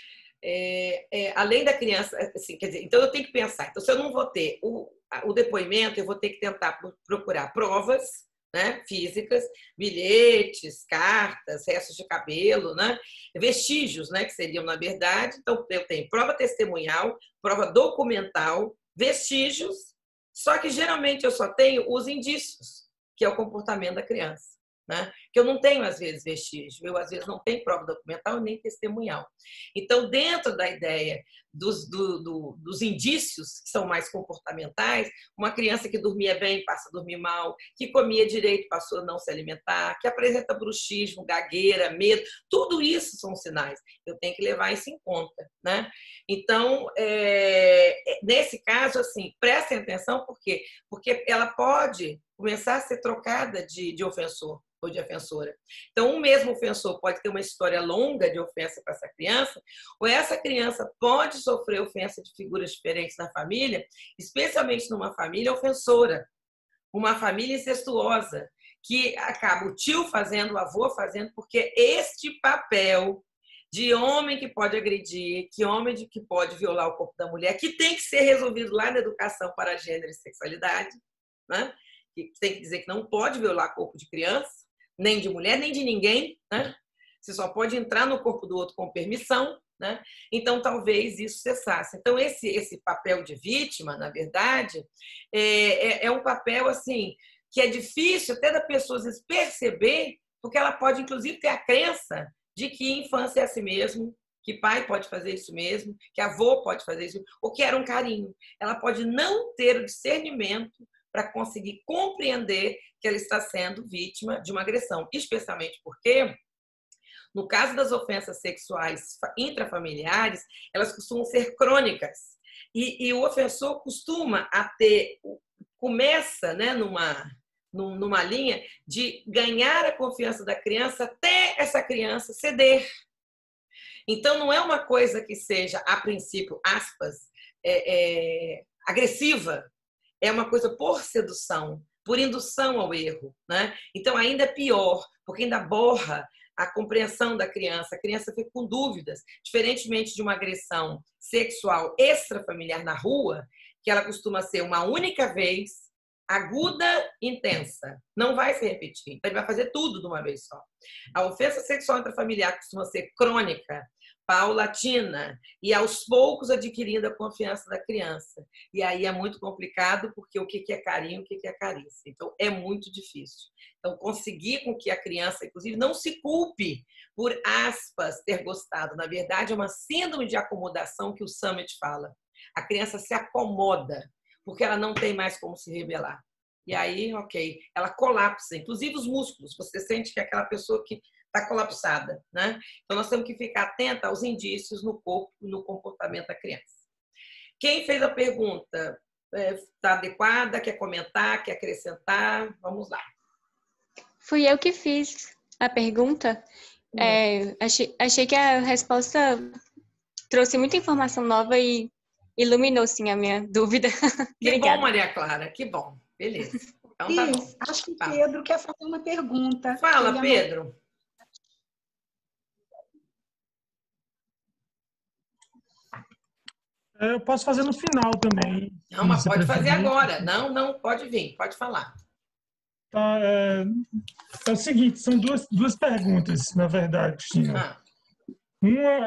além da criança, assim, quer dizer, então eu tenho que pensar, então se eu não vou ter o depoimento, eu vou ter que tentar procurar provas, né, físicas, bilhetes, cartas, restos de cabelo, né, vestígios, né, que seriam, na verdade. Então, eu tenho prova testemunhal, prova documental, vestígios, só que geralmente eu só tenho os indícios, que é o comportamento da criança, né? Que eu não tenho, às vezes, vestígio, eu, às vezes, não tenho prova documental nem testemunhal. Então, dentro da ideia dos indícios, que são mais comportamentais, uma criança que dormia bem passa a dormir mal, que comia direito passou a não se alimentar, que apresenta bruxismo, gagueira, medo, tudo isso são sinais. Eu tenho que levar isso em conta, né? Então, nesse caso, assim, prestem atenção, por quê? Porque ela pode começar a ser trocada de ofensor ou de ofensora. Então, um mesmo ofensor pode ter uma história longa de ofensa para essa criança, ou essa criança pode sofrer ofensa de figuras diferentes na família, especialmente numa família ofensora, uma família incestuosa, que acaba o tio fazendo, o avô fazendo, porque este papel de homem que pode agredir, que homem que pode violar o corpo da mulher, que tem que ser resolvido lá na educação para gênero e sexualidade, né? Que tem que dizer que não pode violar corpo de criança, nem de mulher, nem de ninguém, né? você só pode entrar no corpo do outro com permissão, né? Então, talvez isso cessasse. Então, esse papel de vítima, na verdade, é um papel assim que é difícil até da pessoa às vezes perceber, porque ela pode, inclusive, ter a crença de que infância é assim mesmo, que pai pode fazer isso mesmo, que avô pode fazer isso, ou que era um carinho. Ela pode não ter o discernimento para conseguir compreender que ela está sendo vítima de uma agressão, especialmente porque, no caso das ofensas sexuais intrafamiliares, elas costumam ser crônicas. E o ofensor costuma começa, né, numa linha de ganhar a confiança da criança até essa criança ceder. Então, não é uma coisa que seja, a princípio, aspas, agressiva. É uma coisa por sedução, por indução ao erro, né? Então, ainda é pior, porque ainda borra a compreensão da criança. A criança fica com dúvidas, diferentemente de uma agressão sexual extrafamiliar na rua, que ela costuma ser uma única vez, aguda, intensa. Não vai se repetir. Então, ele vai fazer tudo de uma vez só. A ofensa sexual intrafamiliar costuma ser crônica, paulatina e aos poucos adquirindo a confiança da criança. E aí é muito complicado, porque o que é carinho, o que é carícia. Então, é muito difícil. Então, conseguir com que a criança, inclusive, não se culpe por, aspas, ter gostado. Na verdade, é uma síndrome de acomodação que o Summit fala. A criança se acomoda, porque ela não tem mais como se rebelar. E aí, ok, ela colapsa, inclusive os músculos. Você sente que é aquela pessoa que está colapsada, né? Então, nós temos que ficar atenta aos indícios no corpo e no comportamento da criança. Quem fez a pergunta está adequada? Quer comentar? Quer acrescentar? Vamos lá. Fui eu que fiz a pergunta. Achei que a resposta trouxe muita informação nova e iluminou, sim, a minha dúvida. Que Obrigada. bom, Maria Clara. Que bom. Beleza. Então, tá bom. Acho que o Pedro quer fazer uma pergunta. Fala, Pedro. Eu posso fazer no final também. Não, mas pode fazer agora. Não, pode vir, pode falar. Tá, é o seguinte, são duas perguntas, na verdade, Cristina. Uma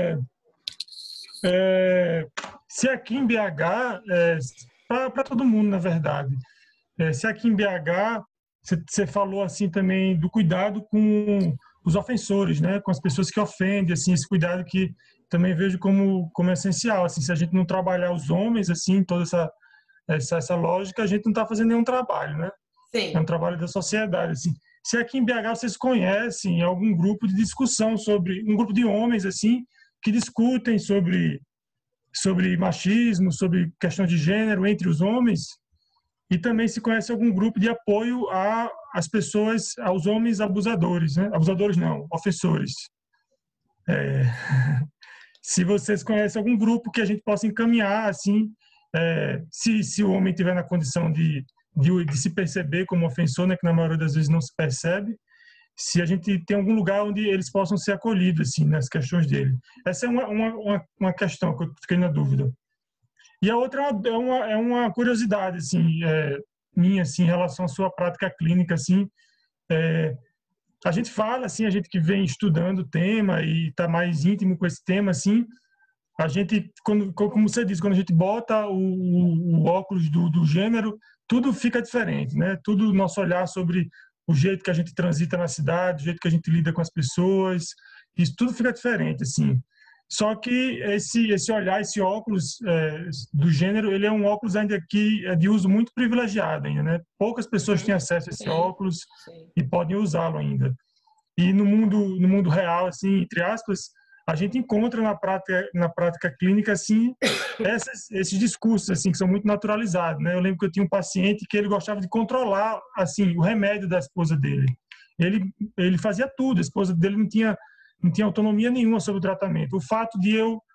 se aqui em BH, para todo mundo, na verdade, se aqui em BH, você falou assim também do cuidado com os ofensores, né, com as pessoas que ofendem, assim, esse cuidado que também vejo como essencial, assim, se a gente não trabalhar os homens, assim, toda essa lógica, a gente não está fazendo nenhum trabalho, né? Sim. É um trabalho da sociedade, assim. Se aqui em BH vocês conhecem algum grupo de discussão um grupo de homens, assim, que discutem sobre machismo, sobre questão de gênero entre os homens, e também se conhece algum grupo de apoio às pessoas, aos homens abusadores, né? Abusadores não, ofensores. Se vocês conhecem algum grupo que a gente possa encaminhar, assim, se o homem tiver na condição de se perceber como ofensor, né, que na maioria das vezes não se percebe, se a gente tem algum lugar onde eles possam ser acolhidos, assim, nas questões dele. Essa é uma questão que eu fiquei na dúvida. E a outra é uma curiosidade, assim, minha, assim, em relação à sua prática clínica, assim, a gente fala, assim, a gente que vem estudando o tema e está mais íntimo com esse tema, assim, a gente, como você disse, quando a gente bota o óculos do gênero, tudo fica diferente, né? Tudo, nosso olhar sobre o jeito que a gente transita na cidade, o jeito que a gente lida com as pessoas, isso tudo fica diferente, assim. Só que esse olhar, esse óculos do gênero, ele é um óculos ainda que é de uso muito privilegiado ainda, né? Poucas pessoas têm acesso a esse óculos e podem usá-lo ainda. E no mundo real, assim, entre aspas, a gente encontra na prática clínica, assim, esses discursos, assim, que são muito naturalizados, né? Eu lembro que eu tinha um paciente que ele gostava de controlar, assim, o remédio da esposa dele. Ele fazia tudo, a esposa dele não tinha autonomia nenhuma sobre o tratamento. O fato de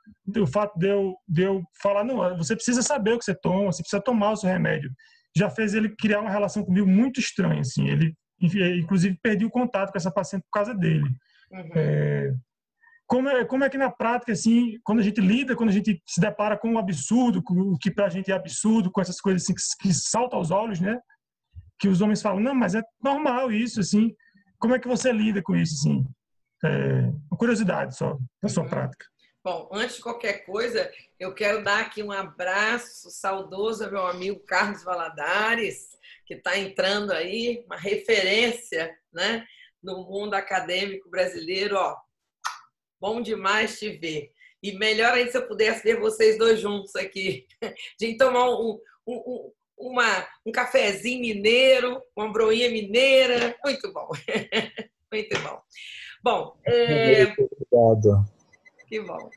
eu falar, não, você precisa saber o que você toma, você precisa tomar o seu remédio, já fez ele criar uma relação comigo muito estranha, assim. Ele, inclusive, perdi o contato com essa paciente por causa dele. Uhum. Como é que na prática, assim, quando a gente se depara com um absurdo, com o que pra gente é absurdo, com essas coisas assim, que saltam aos olhos, né? Que os homens falam, não, mas é normal isso, assim. Como é que você lida com isso, assim? uma curiosidade só da sua prática. Bom, antes de qualquer coisa, eu quero dar aqui um abraço saudoso ao meu amigo Carlos Valadares, que está entrando aí, uma referência, né, no mundo acadêmico brasileiro. Ó, bom demais te ver. E melhor ainda se eu pudesse ver vocês dois juntos aqui, de tomar um cafezinho mineiro, uma broinha mineira. Muito bom. Muito bom. Bom, Obrigado. que bom.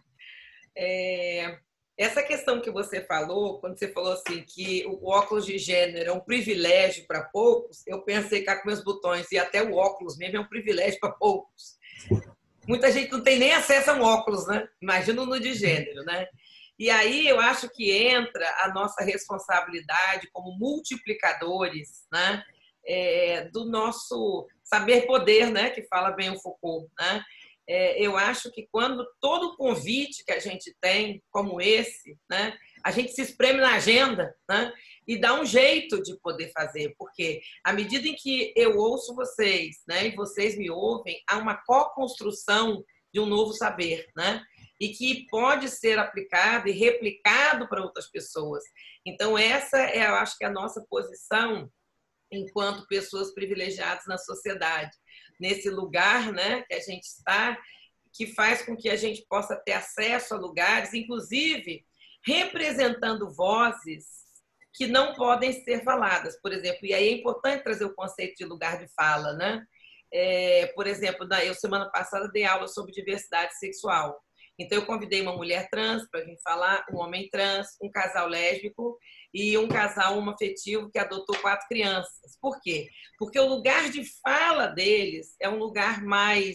Essa questão que você falou, quando você falou assim que o óculos de gênero é um privilégio para poucos, eu pensei cá com meus botões, e até o óculos mesmo é um privilégio para poucos. Muita gente não tem nem acesso a um óculos, né? Imagina no de gênero, né? E aí eu acho que entra a nossa responsabilidade como multiplicadores, né? Do nosso saber poder, né? Que fala bem o Foucault, né? Eu acho que quando todo convite que a gente tem, como esse, né, a gente se espreme na agenda, né, e dá um jeito de poder fazer, porque à medida em que eu ouço vocês, né, e vocês me ouvem, há uma co-construção de um novo saber, né, e que pode ser aplicado e replicado para outras pessoas. Então, essa eu acho que é a nossa posição enquanto pessoas privilegiadas na sociedade, nesse lugar, né, que a gente está, que faz com que a gente possa ter acesso a lugares, inclusive representando vozes que não podem ser faladas, por exemplo. E aí é importante trazer o conceito de lugar de fala, né? Por exemplo, eu semana passada dei aula sobre diversidade sexual. Então, eu convidei uma mulher trans para vir falar, um homem trans, um casal lésbico e um casal homoafetivo que adotou 4 crianças. Por quê? Porque o lugar de fala deles é um lugar mais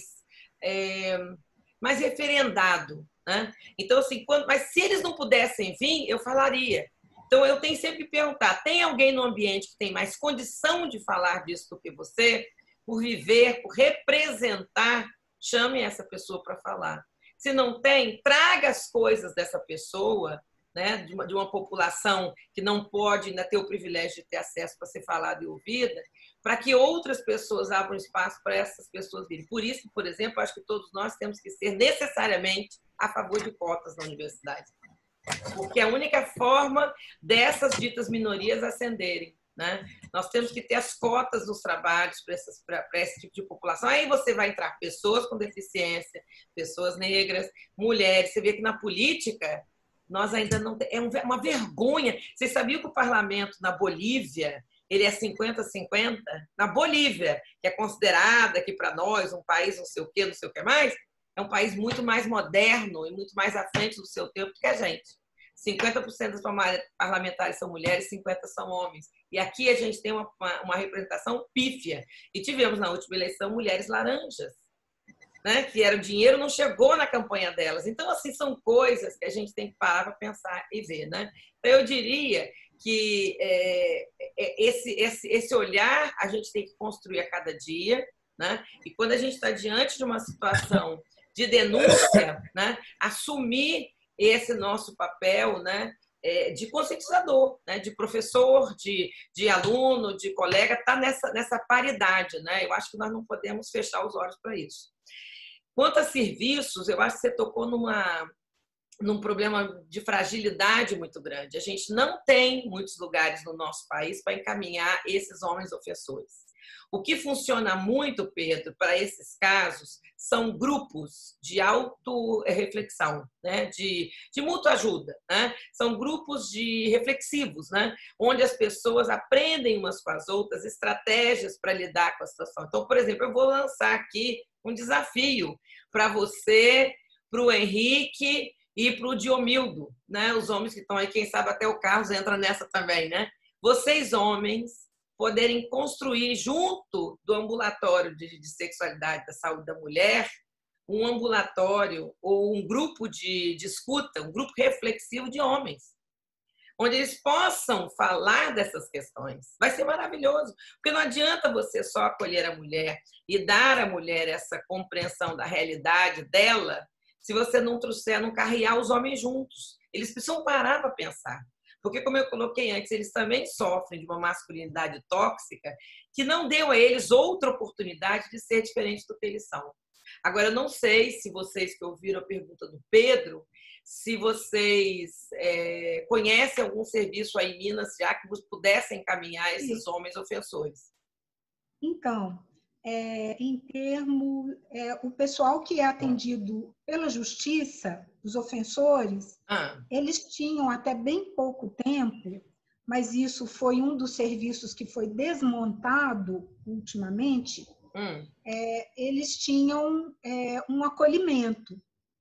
referendado, né? Então, assim, mas se eles não pudessem vir, eu falaria. Então, eu tenho sempre que perguntar, tem alguém no ambiente que tem mais condição de falar disso do que você? Por viver, por representar, chame essa pessoa para falar. Se não tem, traga as coisas dessa pessoa, né, de uma população que não pode ainda ter o privilégio de ter acesso para ser falada e ouvida, para que outras pessoas abram espaço para essas pessoas virem. Por isso, por exemplo, acho que todos nós temos que ser necessariamente a favor de cotas na universidade. Porque é a única forma dessas ditas minorias ascenderem, né? Nós temos que ter as cotas nos trabalhos para esse tipo de população. Aí você vai entrar pessoas com deficiência, pessoas negras, mulheres. Você vê que na política nós ainda não temos. É uma vergonha. Vocês sabiam que o parlamento na Bolívia ele é 50-50? Na Bolívia, que é considerada aqui para nós um país não sei o que mais, é um país muito mais moderno e muito mais à frente do seu tempo do que a gente. 50% dos parlamentares são mulheres, 50% são homens. E aqui a gente tem uma representação pífia. E tivemos na última eleição mulheres laranjas, né? Que era o dinheiro, não chegou na campanha delas. Então, assim, são coisas que a gente tem que parar para pensar e ver, né? Então, eu diria que esse olhar a gente tem que construir a cada dia, né? E quando a gente está diante de uma situação de denúncia, né? Assumir esse nosso papel, né, de conscientizador, né, de professor, de aluno, de colega, está nessa paridade, né? Eu acho que nós não podemos fechar os olhos para isso. Quanto a serviços, eu acho que você tocou num problema de fragilidade muito grande. A gente não tem muitos lugares no nosso país para encaminhar esses homens ofensores. O que funciona muito, Pedro, para esses casos, são grupos de autorreflexão, né? de mútua ajuda, né? São grupos de reflexivos, né? Onde as pessoas aprendem umas com as outras estratégias para lidar com a situação. Então, por exemplo, eu vou lançar aqui um desafio para você, para o Henrique e para o Diomildo, né? Os homens que estão aí, quem sabe até o Carlos entra nessa também, né? Vocês, homens, poderem construir junto do ambulatório de sexualidade da saúde da mulher um ambulatório ou um grupo de escuta, um grupo reflexivo de homens, onde eles possam falar dessas questões. Vai ser maravilhoso, porque não adianta você só acolher a mulher e dar à mulher essa compreensão da realidade dela se você não trouxer, não carrear os homens juntos. Eles precisam parar para pensar. Porque, como eu coloquei antes, eles também sofrem de uma masculinidade tóxica que não deu a eles outra oportunidade de ser diferente do que eles são. Agora, eu não sei se vocês que ouviram a pergunta do Pedro, se vocês conhecem algum serviço aí em Minas, já que pudessem encaminhar esses homens ofensores. Então, o pessoal que é atendido pela justiça, os ofensores, eles tinham até bem pouco tempo, mas isso foi um dos serviços que foi desmontado ultimamente, eles tinham um acolhimento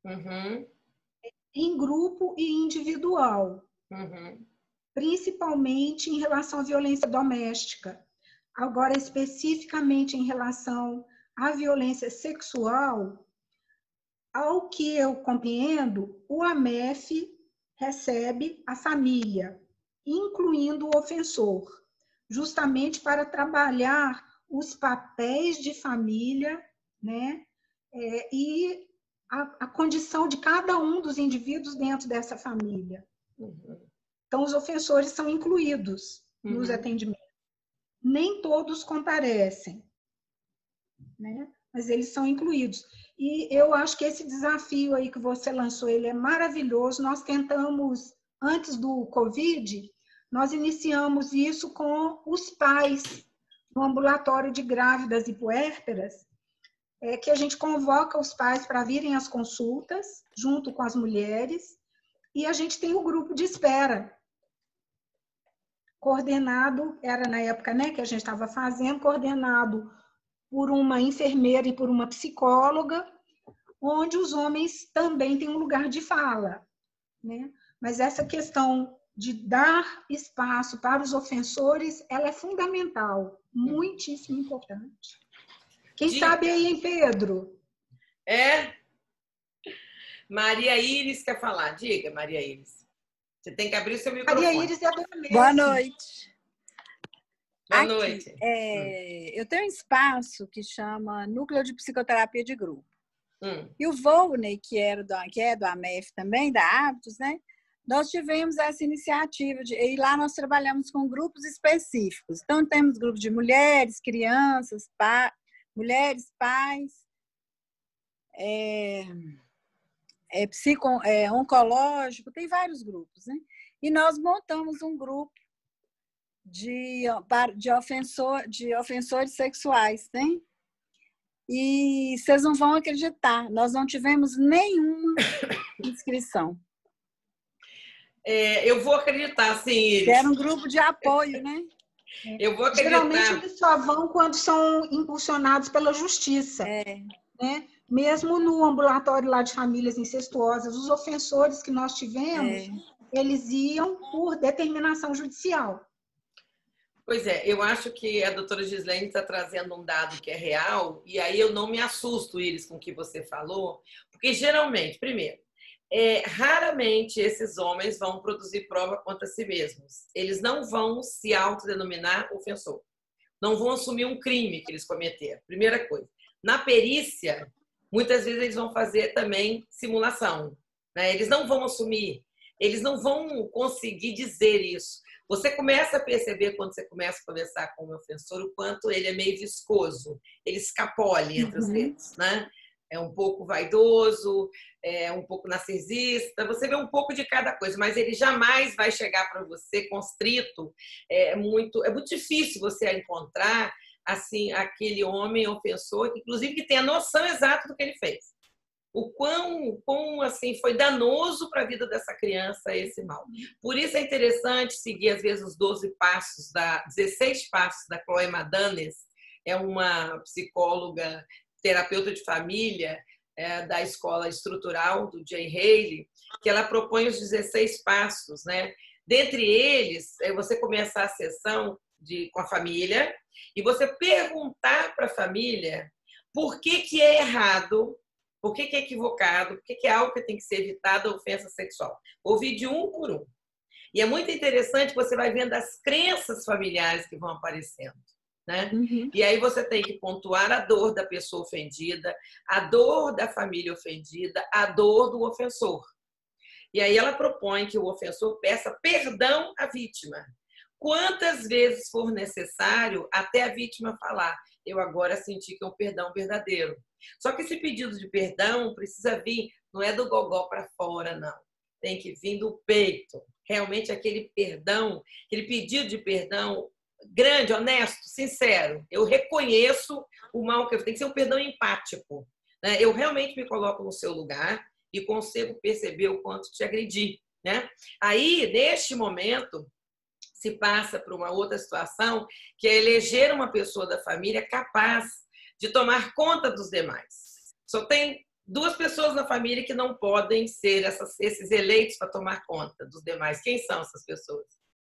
em grupo e individual, principalmente em relação à violência doméstica. Agora, especificamente em relação à violência sexual, ao que eu compreendo, o AMEF recebe a família, incluindo o ofensor, justamente para trabalhar os papéis de família, né? E a condição de cada um dos indivíduos dentro dessa família. Então, os ofensores são incluídos nos atendimentos. Nem todos comparecem, né? Mas eles são incluídos. E eu acho que esse desafio aí que você lançou, ele é maravilhoso. Nós tentamos, antes do Covid, nós iniciamos isso com os pais no ambulatório de grávidas e puérperas, que a gente convoca os pais para virem às consultas, junto com as mulheres, e a gente tem o grupo de espera, coordenado, era na época, né, que a gente estava fazendo, coordenado por uma enfermeira e por uma psicóloga, onde os homens também têm um lugar de fala, né? Mas essa questão de dar espaço para os ofensores, ela é fundamental, muitíssimo importante. Quem sabe aí, hein, Pedro? Maria Iris quer falar. Diga, Maria Iris. Você tem que abrir o seu microfone. Maria Iris é do AMEF. Boa noite. Boa noite. Eu tenho um espaço que chama Núcleo de Psicoterapia de Grupo. E o Volney, que é do AMEF também, da Hábitos, né? Nós tivemos essa iniciativa, e lá nós trabalhamos com grupos específicos. Então, temos grupos de mulheres, crianças, mulheres, pais, oncológico, tem vários grupos, né? E nós montamos um grupo de ofensores sexuais, né? E vocês não vão acreditar, nós não tivemos nenhuma inscrição. Eu vou acreditar, sim, Iris. Era um grupo de apoio, né? Eu vou acreditar. Geralmente eles só vão quando são impulsionados pela justiça, né? Mesmo no ambulatório lá de famílias incestuosas, os ofensores que nós tivemos, eles iam por determinação judicial. Pois é, eu acho que a doutora Gislene está trazendo um dado que é real, e aí eu não me assusto, Iris, com o que você falou, porque geralmente, primeiro, raramente esses homens vão produzir prova contra si mesmos. Eles não vão se autodenominar ofensor. Não vão assumir um crime que eles cometeram. Primeira coisa. Na perícia, muitas vezes eles vão fazer também simulação, né? Eles não vão assumir, eles não vão conseguir dizer isso. Você começa a perceber, quando você começa a conversar com o ofensor, o quanto ele é meio viscoso, ele escapole entre os dedos, né? É um pouco vaidoso, um pouco narcisista, você vê um pouco de cada coisa, mas ele jamais vai chegar para você constrito. É muito difícil você encontrar assim aquele homem ofensor, inclusive que tem a noção exata do que ele fez. O quão assim foi danoso para a vida dessa criança esse mal. Por isso é interessante seguir às vezes os 16 passos da Chloe Madanes, é uma psicóloga, terapeuta de família da escola estrutural do Jay Haley, que ela propõe os 16 passos, né? Dentre eles, você começar a sessão com a família e você perguntar para a família por que é errado, por que é equivocado, por que é algo que tem que ser evitado, a ofensa sexual. Ouvir de um por um. E é muito interessante que você vai vendo as crenças familiares que vão aparecendo, né? E aí você tem que pontuar a dor da pessoa ofendida, a dor da família ofendida, a dor do ofensor. E aí ela propõe que o ofensor peça perdão à vítima. quantas vezes for necessário até a vítima falar: eu agora senti que é um perdão verdadeiro. Só que esse pedido de perdão precisa vir, não é do gogó para fora, não. Tem que vir do peito. Realmente aquele perdão, aquele pedido de perdão grande, honesto, sincero. Eu reconheço o mal que eu fiz. Tem que ser um perdão empático, né? Eu realmente me coloco no seu lugar e consigo perceber o quanto te agredi, né? Aí, neste momento, se passa para uma outra situação, que é eleger uma pessoa da família capaz de tomar conta dos demais. Só tem 2 pessoas na família que não podem ser esses eleitos para tomar conta dos demais. Quem são essas pessoas?